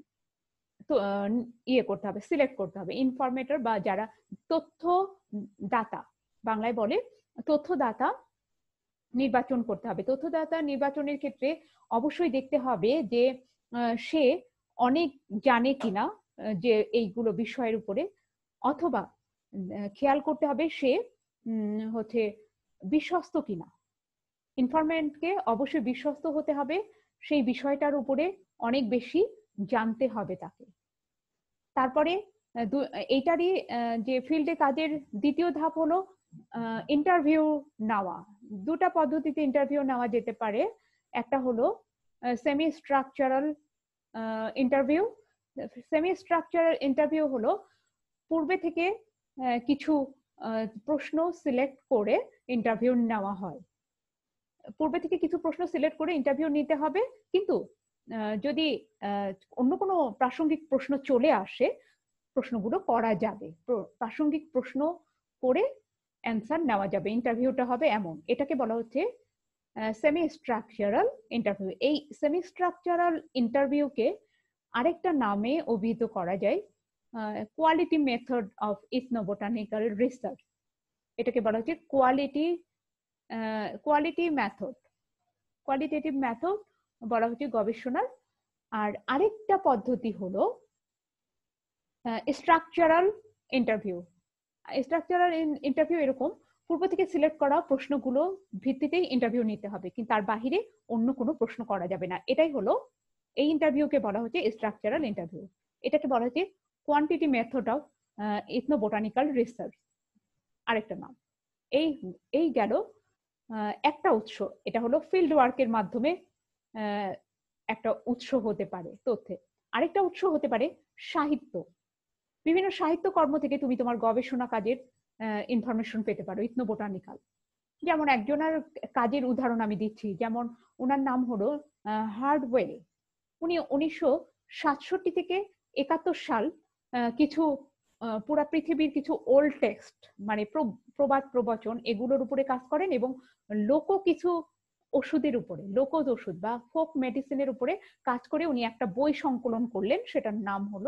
[SPEAKER 1] করতে হবে, সিলেক্ট করতে হবে। ইনফরমেটর বা যারা তথ্যদাতা, বাংলায় বলে তথ্যদাতা, নির্বাচন করতে হবে। তথ্যদাতা নির্বাচনের ক্ষেত্রে অবশ্যই দেখতে হবে যে সে অনেক জানে কিনা যে এইগুলো বিষয়ের উপরে, অথবা খেয়াল করতে হবে সে হচ্ছে বিশ্বস্ত কিনা। ইনফরমেন্টকে অবশ্যই বিশ্বস্ত হতে হবে, সেই বিষয়টার উপরে অনেক বেশি জানতে হবে তাকে। তারপরে এইটারই যে ফিল্ডে কাজের দ্বিতীয় ধাপ হলো ইন্টারভিউ নেওয়া। 2টা পদ্ধতিতে ইন্টারভিউ নেওয়া যেতে পারে। একটা হলো semi structural interview. Semi structural interview হলো পূর্বে থেকে কিছু প্রশ্ন সিলেক্ট করে ইন্টারভিউ নেওয়া হয়। পূর্বে থেকে কিছু প্রশ্ন সিলেক্ট করে ইন্টারভিউ নিতে হবে, কিন্তু যদি অন্য কোনো প্রাসঙ্গিক প্রশ্ন চলে আসে প্রশ্নগুলো করা যাবে, প্রাসঙ্গিক প্রশ্ন করে অ্যান্সার নেওয়া যাবে, ইন্টারভিউটা হবে এমন। এটাকে বলা হচ্ছে সেমি স্ট্রাকচারাল ইন্টারভিউ। এই সেমি স্ট্রাকচারাল ইন্টারভিউকে আরেকটা নামে অভিহিত করা যায় quality method of ethnobotanical research. এটাকে বলা হচ্ছে কোয়ালিটি মেথড, কোয়ালিটেটিভ মেথড বলা হচ্ছে গবেষণার। আর আরেকটা পদ্ধতি হলো স্ট্রাকচারাল ইন্টারভিউ। স্ট্রাকচারাল ইন্টারভিউ এরকম, পূর্ব থেকে সিলেক্ট করা প্রশ্নগুলো ভিত্তিতেই ইন্টারভিউ নিতে হবে, কিন্তু তার বাহিরে অন্য কোনো প্রশ্ন করা যাবে না। এটাই হলো এই ইন্টারভিউকে বলা হচ্ছে স্ট্রাকচারাল ইন্টারভিউ। এটাকে বলা হচ্ছে quantity method of ethnobotanical research, আরেকটা নাম। এই গেল একটা উৎস, এটা হলো ফিল্ড ওয়ার্কের মাধ্যমে একটা উৎস হতে পারে তথ্যে। আরেকটা উৎস হতে পারে সাহিত্য। বিভিন্ন সাহিত্য কর্ম থেকে তুমি তোমার গবেষণা কাজের ইনফরমেশন পেতে পারো, ইথনোবোটানিক্যাল। যেমন একজনের কাজের উদাহরণ আমি দিচ্ছি, যেমন ওনার নাম হলো হার্ডওয়েল। উনি 1967 থেকে 71 সাল কিছু পুরা পৃথিবীর কিছু ওল্ড টেক্সট মানে প্রবাদ প্রবচন এগুলোর উপরে কাজ করেন, এবং লোক কিছু ওষুধের উপরে, লোকজ ওষুধ বা ফোক মেডিসিনের উপরে কাজ করে উনি একটা বই সংকলন করলেন, সেটার নাম হলো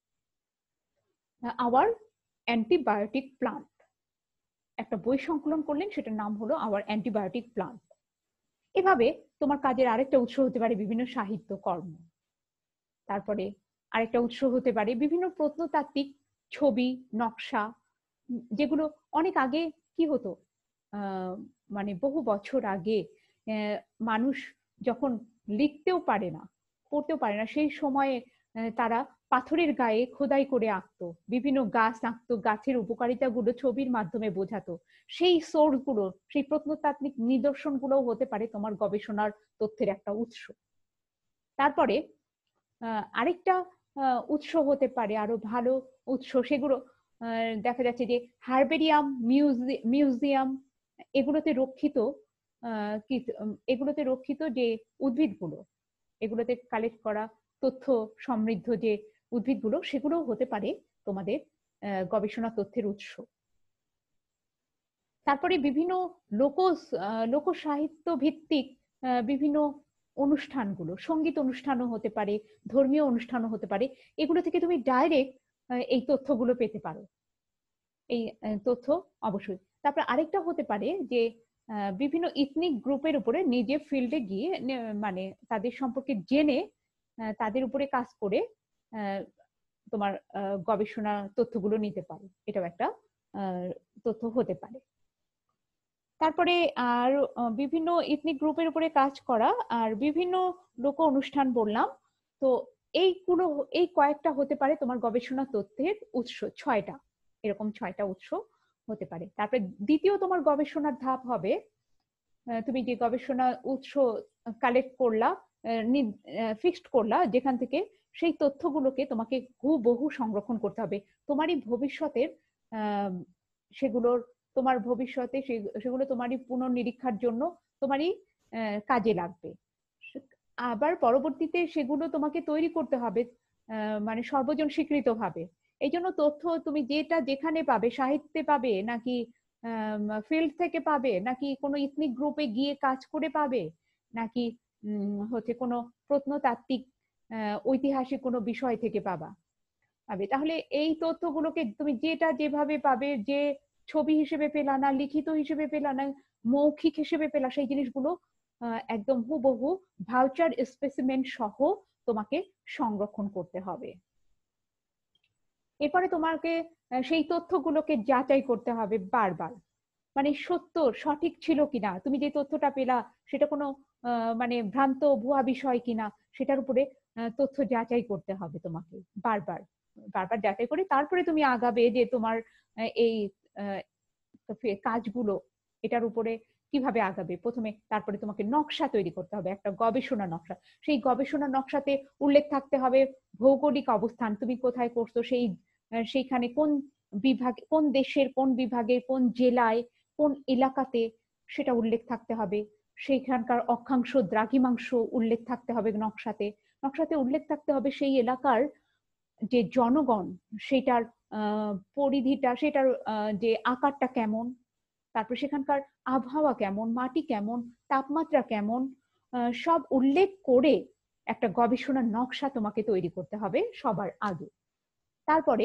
[SPEAKER 1] আওয়ার অ্যান্টিবায়োটিক প্লান্ট। একটা বই সংকলন করলেন, সেটার নাম হলো আওয়ার অ্যান্টিবায়োটিক প্লান্ট। এভাবে তোমার কাজের আরেকটা উৎস হতে পারে বিভিন্ন সাহিত্য কর্ম। তারপরে আরেকটা উৎস হতে পারে বিভিন্ন প্রত্নতাত্ত্বিক ছবি, নকশা, যেগুলো অনেক আগে কি হতো, মানে বহু বছর আগে মানুষ যখন লিখতেও পারে না, পড়তেও পারে না, সেই সময়ে তারা পাথরের গায়ে খোদাই করে আঁকতো, বিভিন্ন গাছ আঁকতো, গাছের উপকারিতাগুলো ছবির মাধ্যমে বোঝাতো। সেই সোর্স গুলো, সেই প্রত্নতাত্ত্বিক নিদর্শন গুলো হতে পারে তোমার গবেষণার তথ্যের একটা উৎস। তারপরে আরেকটা উৎস হতে পারে আরো ভালো উৎস, সেগুলো দেখা যাচ্ছে যে হার্বেরিয়াম, মিউজিয়াম, এগুলোতে রক্ষিত এগুলোতে রক্ষিত যে উদ্ভিদগুলো, এগুলোতে কালেক্ট করা তথ্য সমৃদ্ধ যে উদ্ভিদগুলো, সেগুলো হতে পারে তোমাদের গবেষণা তথ্যের উৎস। তারপরে বিভিন্ন লোক সাহিত্য ভিত্তিক বিভিন্ন অনুষ্ঠানগুলো, সঙ্গীত অনুষ্ঠানও হতে পারে, ধর্মীয় অনুষ্ঠানও হতে পারে, এগুলো থেকে তুমি ডাইরেক্ট এই তথ্যগুলো পেতে পারো, এই তথ্য অবশ্যই। তারপরে আরেকটা হতে পারে যে বিভিন্ন ইথনিক গ্রুপের উপরে নিজে ফিল্ডে গিয়ে মানে তাদের সম্পর্কে জেনে তাদের উপরে কাজ করে তোমার গবেষণা তথ্যগুলো নিতে পারো, এটাও একটা তথ্য হতে পারে। তারপরে আর বিভিন্ন ইথনিক গ্রুপের উপরে কাজ করা আর বিভিন্ন লোক অনুষ্ঠান বললাম, তো এইগুলো, এই কয়েকটা হতে পারে তোমার গবেষণা তথ্যের উৎস। 6টা, এরকম 6টা উৎস হতে পারে। তারপরে দ্বিতীয় তোমার গবেষণার ধাপ হবে, তুমি যে গবেষণা উৎস কালেক্ট করলা, ফিক্সড করলা, যেখান থেকে সেই তথ্যগুলোকে তোমাকে হুবহু সংরক্ষণ করতে হবে। তোমারই ভবিষ্যতের সেগুলোর, তোমার ভবিষ্যতে সেগুলো তোমারই পুনর্নিরীক্ষার জন্য তোমারই কাজে লাগবে। আবার পরবর্তীতে সেগুলো তোমাকে তৈরি করতে হবে মানে সর্বজন স্বীকৃত ভাবে। এই জন্য তথ্য তুমি যেটা যেখানে পাবে, সাহিত্যে পাবে নাকি ফিল্ড থেকে পাবে, নাকি কোনো ইথনিক গ্রুপে গিয়ে কাজ করে পাবে, নাকি হচ্ছে কোনো প্রত্নতাত্ত্বিক ঐতিহাসিক কোনো বিষয় থেকে পাবে, তাহলে এই তথ্যগুলোকে তুমি যেটা যেভাবে পাবে, যে ছবি হিসেবে পেলা না, লিখিত হিসেবে পেলা না, মৌখিক হিসেবে পেলা, সেই জিনিসগুলো একদম হুবহু ভাউচার স্পেসিমেন সহ তোমাকে সংরক্ষণ করতে হবে। এরপরে তোমাকে সেই তথ্যগুলোকে যাচাই করতে হবে বারবার, মানে সত্য সঠিক ছিল কিনা, তুমি যে তথ্যটা পেলা সেটা কোনো মানে ভ্রান্ত ভুয়া বিষয় কিনা, সেটার উপরে তথ্য যাচাই করতে হবে তোমাকে বারবার বারবার যাচাই করে তারপরে তুমি আগাবে যে তোমার এই কাজগুলো এটার উপরে কিভাবে আগাবে প্রথমে। তারপরে তোমাকে নকশা তৈরি করতে হবে, একটা গবেষণা নকশা। সেই গবেষণা নকশাতে উল্লেখ থাকতে হবে ভৌগোলিক অবস্থান, তুমি কোথায় করছো, সেইখানে কোন বিভাগ, কোন দেশের কোন বিভাগে, কোন জেলায়, কোন এলাকাতে, সেটা উল্লেখ থাকতে হবে। সেইখানকার অক্ষাংশ দ্রাঘিমাংশ উল্লেখ থাকতে হবে নকশাতে। নকশাতে উল্লেখ থাকতে হবে সেই এলাকার যে জনগণ, সেটার পরিধিটা, সেটার যে আকারটা কেমন, তারপর সেখানকার আবহাওয়া কেমন, মাটি কেমন, তাপমাত্রা কেমন, সব উল্লেখ করে একটা গবেষণার নকশা তোমাকে তৈরি করতে হবে সবার আগে। তারপরে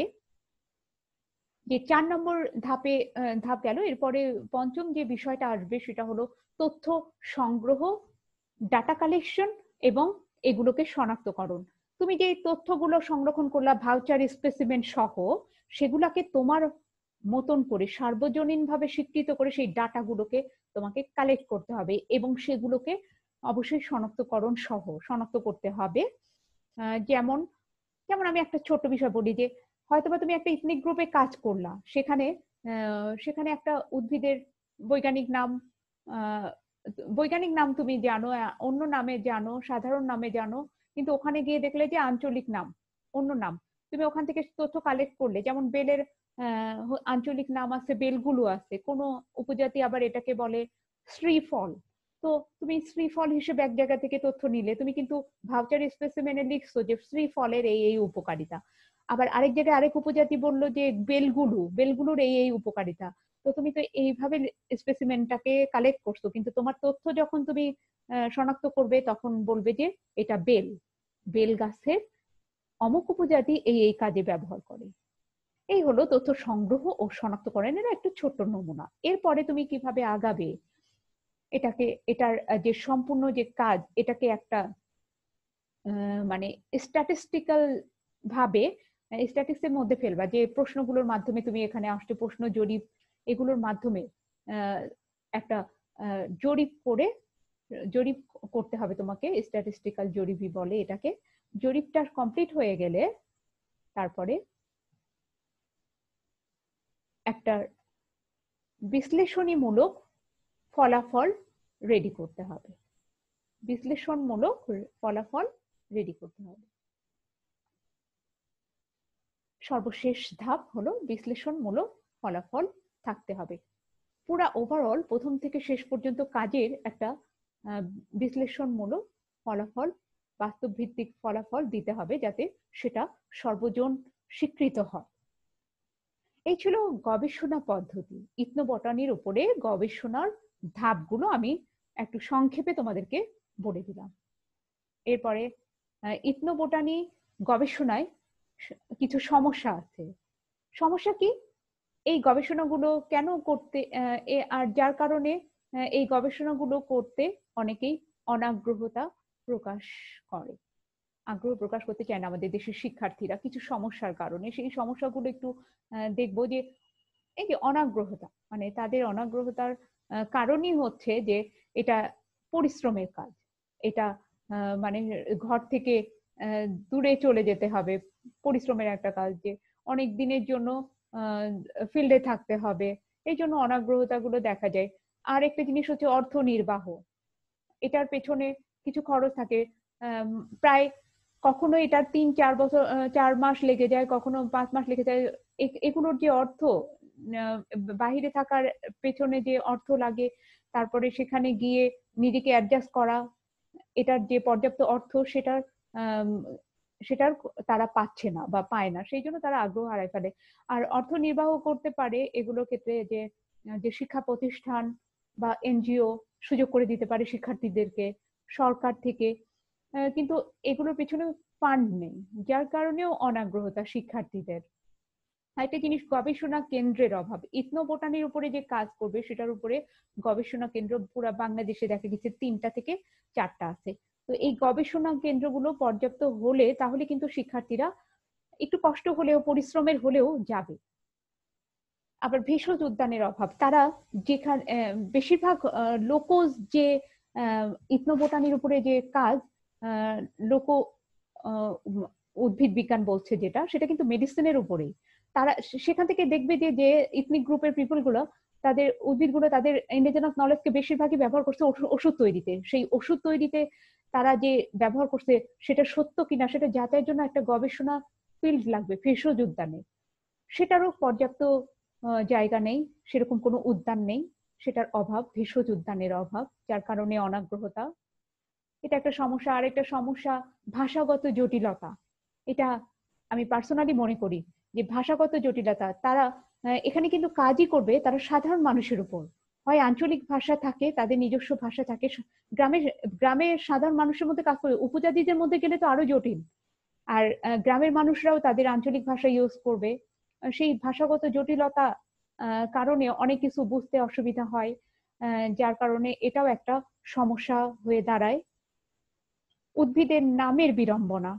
[SPEAKER 1] যে 4 নম্বর ধাপ গেল, এরপরে পঞ্চম যে বিষয়টা আসবে সেটা হলো তথ্য সংগ্রহ, ডাটা কালেকশন এবং এগুলোকে শনাক্তকরণ। তুমি যে তথ্যগুলো সংরক্ষণ করলা ভাউচার স্পেসিমেন সহ, সেগুলাকে তোমার মতন করে সার্বজনীনভাবে স্বীকৃত করে সেই ডাটাগুলোকে তোমাকে কালেক্ট করতে হবে এবং সেগুলোকে অবশ্যই শনাক্তকরণ সহ শনাক্ত করতে হবে। যেমন যেমন আমি একটা ছোট বিষয় বলি, যে হয়তোবা তুমি একটা ইথনিক গ্রুপে কাজ করলা, সেখানে সেখানে একটা উদ্ভিদের বৈজ্ঞানিক নাম বৈজ্ঞানিক নাম তুমি জানো, অন্য নামে জানো, সাধারণ নামে জানো, কিন্তু ওখানে গিয়ে দেখলে যে আঞ্চলিক নাম, অন্য নাম, তুমি ওখান থেকে তথ্য কালেক্ট করলে, যেমন বেলের আঞ্চলিক নাম আছে, বেলগুলো আছে, কোন উপজাতি আবার এটাকে বলে শ্রীফল। তো তুমি শ্রীফল হিসেবে এক জায়গা থেকে তথ্য নিলে, তুমি কিন্তু ভাউচার স্পেসিমেনে লিখছো যে শ্রীফলের এই এই উপকারিতা। আবার আরেক জায়গায় আরেক উপজাতি বললো যে বেলগুলোর এই এই উপকারিতা। তো তুমি তো এইভাবে স্পেসিমেনটাকে কালেক্ট করছো, কিন্তু তোমার তথ্য যখন তুমি শনাক্ত করবে তখন বলবে যে এটা বেল গাছের অমুক উপজাতি এই এই কাজে ব্যবহার করে। এই হলো তথ্য সংগ্রহ ও শনাক্তকরণের একটা ছোট্ট নমুনা। এরপরে তুমি কিভাবে আগাবে, এটার যে সম্পূর্ণ যে কাজ, এটাকে একটা মানে স্ট্যাটিস্টিক্যাল ভাবে স্ট্যাটিস্টিক্সের মধ্যে ফেলবা, যে প্রশ্নগুলোর মাধ্যমে তুমি এখানে আসছে প্রশ্ন জরিপ, এগুলোর মাধ্যমে একটা জরিপ করতে হবে তোমাকে, স্ট্যাটিস্টিক্যাল জরিপই বলে এটাকে। জরিপটা কমপ্লিট হয়ে গেলে তারপরে একটা বিশ্লেষণীমূলক ফলাফল রেডি করতে হবে। সর্বশেষ ধাপ হলো বিশ্লেষণমূলক ফলাফল থাকতে হবে। পুরা ওভারঅল প্রথম থেকে শেষ পর্যন্ত কাজের একটা বিশ্লেষণমূলক ফলাফল, বাস্তব ভিত্তিক ফলাফল দিতে হবে, যাতে সেটা সর্বজন স্বীকৃত হয়। এই ছিল গবেষণা পদ্ধতি। ইথনোবটানির উপরে গবেষণার ধাপগুলো আমি একটু সংক্ষেপে তোমাদেরকে বলে দিলাম। এরপরে ইথনোবটানি গবেষণায় কিছু সমস্যা আছে। সমস্যা কি? এই গবেষণাগুলো কেন করতে, আর যার কারণে এই গবেষণাগুলো করতে অনেকেই অনাগ্রহতা প্রকাশ করে, আগ্রহ প্রকাশ করতে চায় না আমাদের দেশের শিক্ষার্থীরা, কিছু সমস্যার কারণে। সেই সমস্যাগুলো একটু দেখবো, যে এই যে অনাগ্রহতা, মানে তাদের অনাগ্রহতার কারণই হচ্ছে যে এটা পরিশ্রমের কাজ, এটা মানে ঘর থেকে দূরে চলে যেতে হবে, পরিশ্রমের একটা কাজ, যে অনেক দিনের জন্য ফিল্ডে থাকতে হবে, এই জন্য অনাগ্রহতা গুলো দেখা যায়। আর একটা জিনিস হচ্ছে অর্থ নির্বাহ, এটার পেছনে কিছু খরচ থাকে, প্রায় কখনো এটার 3-4 বছর 4 মাস লেগে যায়, কখনো 5 মাস লেগে যায়। এগুলোর যে অর্থ, বাহিরে থাকার পেছনে যে অর্থ লাগে, তারপরে সেখানে গিয়ে নিজেকে অ্যাডজাস্ট করা, এটার যে পর্যাপ্ত অর্থ সেটার তারা পাচ্ছে না বা পায় না, সেই জন্য তারা আগ্রহ হারায় ফেলে। আর অর্থ নির্বাহ করতে পারে এগুলোর ক্ষেত্রে যে শিক্ষা প্রতিষ্ঠান বা এনজিও সুযোগ করে দিতে পারে শিক্ষার্থীদেরকে সরকার থেকে, কিন্তু এগুলোর পেছনে ফান্ড নেই, যার কারণেও অনাগ্রহতা শিক্ষার্থীদের। একটা জিনিস, গবেষণা কেন্দ্রের অভাব। ইথনোবোটানির উপরে যে কাজ করবে সেটার উপরে গবেষণা কেন্দ্র পুরো বাংলাদেশে দেখা গেছে 3টা থেকে 4টা আছে। তো এই গবেষণা কেন্দ্রগুলো পর্যাপ্ত হলে তাহলে কিন্তু শিক্ষার্থীরা একটু কষ্ট হলেও, পরিশ্রমের হলেও যাবে। আবার ভেষজ উদ্যানের অভাব, তারা যেখানে বেশিরভাগ লোকজ যে ইথনোবোটানির উপরে যে কাজ, লোক উদ্ভিদ বিজ্ঞান বলছে যেটা, সেটা কিন্তু মেডিসিনের উপরেই। তারা সেখান থেকে দেখবে যে ইথনিক গ্রুপের পিপল গুলো, তাদের উদ্ভিদগুলো, তাদের ইন্ডিজিনাস নলেজকে বেশিরভাগই ব্যবহার করছে ওষুধ তৈরিতে। সেই ওষুধ তৈরিতে তারা যে ব্যবহার করছে সেটা সত্য কিনা সেটা যাচাইয়ের জন্য একটা গবেষণা ফিল্ড লাগবে ভেষজ উদ্যানে। সেটারও পর্যাপ্ত জায়গা নেই, সেরকম কোনো উদ্যান নেই, সেটার অভাব, ভেষজ উদ্যানের অভাব, যার কারণে অনাগ্রহতা। এটা একটা সমস্যা। আর একটা সমস্যা ভাষাগত জটিলতা। এটা আমি পার্সোনালি মনে করি যে ভাষাগত জটিলতা, তারা এখানে কিন্তু কাজই করবে তারা সাধারণ মানুষের উপর। হয় আঞ্চলিক ভাষা থাকে, তাদের নিজস্ব ভাষা থাকে, গ্রামের সাধারণ মানুষের মধ্যে কাজ করবে, উপজাতিদের মধ্যে গেলে তো আরো জটিল। আর গ্রামের মানুষরাও তাদের আঞ্চলিক ভাষা ইউজ করবে, সেই ভাষাগত জটিলতা কারণে অনেক কিছু বুঝতে অসুবিধা হয়, যার কারণে এটাও একটা সমস্যা হয়ে দাঁড়ায়। উদ্ভিদের নামের বিড়ম্বনা,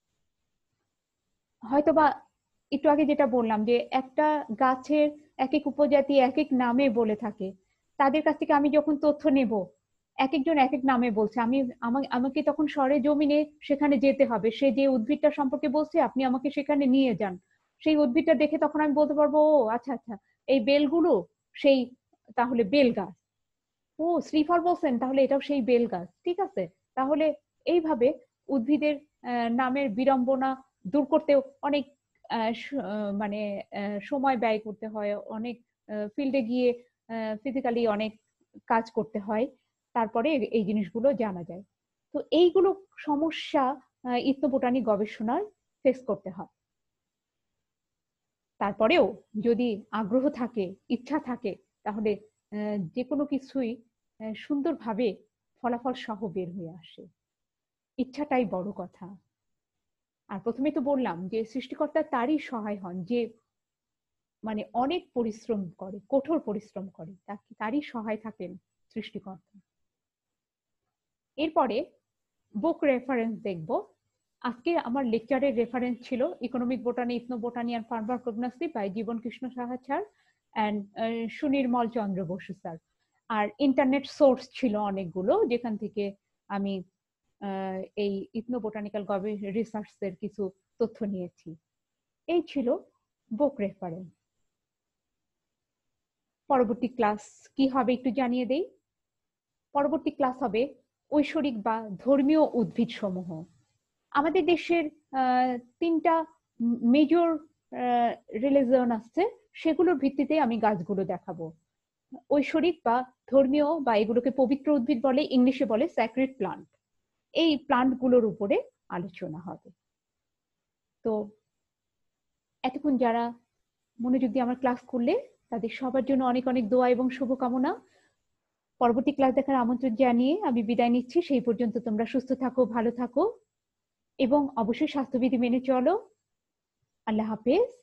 [SPEAKER 1] হয়তোবা একটু আগে যেটা বললাম যে একটা গাছের এক এক উপজাতি এক এক নামে বলে থাকে, তাদের কাছ থেকে আমি যখন তথ্য নেব, এক একজন এক এক নামে বলছে, আমাকে তখন সরেজমিনে সেখানে যেতে হবে, সে যে উদ্ভিদটা সম্পর্কে বলছে আপনি আমাকে সেখানে নিয়ে যান, সেই উদ্ভিদটা দেখে তখন আমি বলতে পারবো ও আচ্ছা আচ্ছা এই বেলগুলো সেই তাহলে বেল গাছ। ও শ্রীফল বলছেন, তাহলে এটাও সেই বেল গাছ। ঠিক আছে, তাহলে এইভাবে উদ্ভিদের নামের বিড়ম্বনা দূর করতেও অনেক মানে সময় ব্যয় করতে হয়, অনেক ফিল্ডে গিয়ে ফিজিক্যালি অনেক কাজ করতে হয়, তারপরে এই জিনিসগুলো জানা যায়। তো এইগুলো সমস্যা ইথনোবোটানি গবেষণায় ফেস করতে হয়। তারপরেও যদি আগ্রহ থাকে, ইচ্ছা থাকে, তাহলে যে কোনো কিছুই সুন্দরভাবে ফলাফল সহ বের হয়ে আসে। ইচ্ছাটাই বড় কথা। আর প্রথমে তো বললাম যে সৃষ্টিকর্তা তারই সহায় হন, যে মানে অনেক পরিশ্রম করে, কঠোর পরিশ্রম করে, তারই সহায় থাকেন সৃষ্টিকর্তা। এরপরে বুক রেফারেন্স দেখব। আজকে আমার লেকচারের রেফারেন্স ছিল economic botany, ethno botany and pharmacognosy by Jiban Krishna Saha sir and Sunirmal Chandra Basu sir. আর ইন্টারনেট সোর্স ছিল অনেকগুলো, যেখান থেকে আমি এই ইথনো বোটানিক্যাল রিসার্চের কিছু তথ্য নিয়েছি। এই ছিল বুক রেফারেন্স। পরবর্তী ক্লাস কি হবে একটু জানিয়ে দেই। পরবর্তী ক্লাস হবে ঐশ্বরিক বা ধর্মীয় উদ্ভিদ সমূহ। আমাদের দেশের 3টা মেজর রিলিজন আছে, সেগুলোর ভিত্তিতে আমি গাছগুলো দেখাবো। ঐশ্বরিক বা ধর্মীয়, বা এগুলোকে পবিত্র উদ্ভিদ বলে, ইংলিশে বলে স্যাক্রেড প্লান্ট। এই প্লান্ট গুলোর উপরে আলোচনা হবে। তো এতক্ষণ যারা মনোযোগ দিয়ে আমার ক্লাস করলে, তাদের সবার জন্য অনেক অনেক দোয়া এবং শুভকামনা। পরবর্তী ক্লাস দেখার আমন্ত্রণ জানিয়ে আমি বিদায় নিচ্ছি। সেই পর্যন্ত তোমরা সুস্থ থাকো, ভালো থাকো এবং অবশ্যই স্বাস্থ্যবিধি মেনে চলো। আল্লাহ হাফেজ।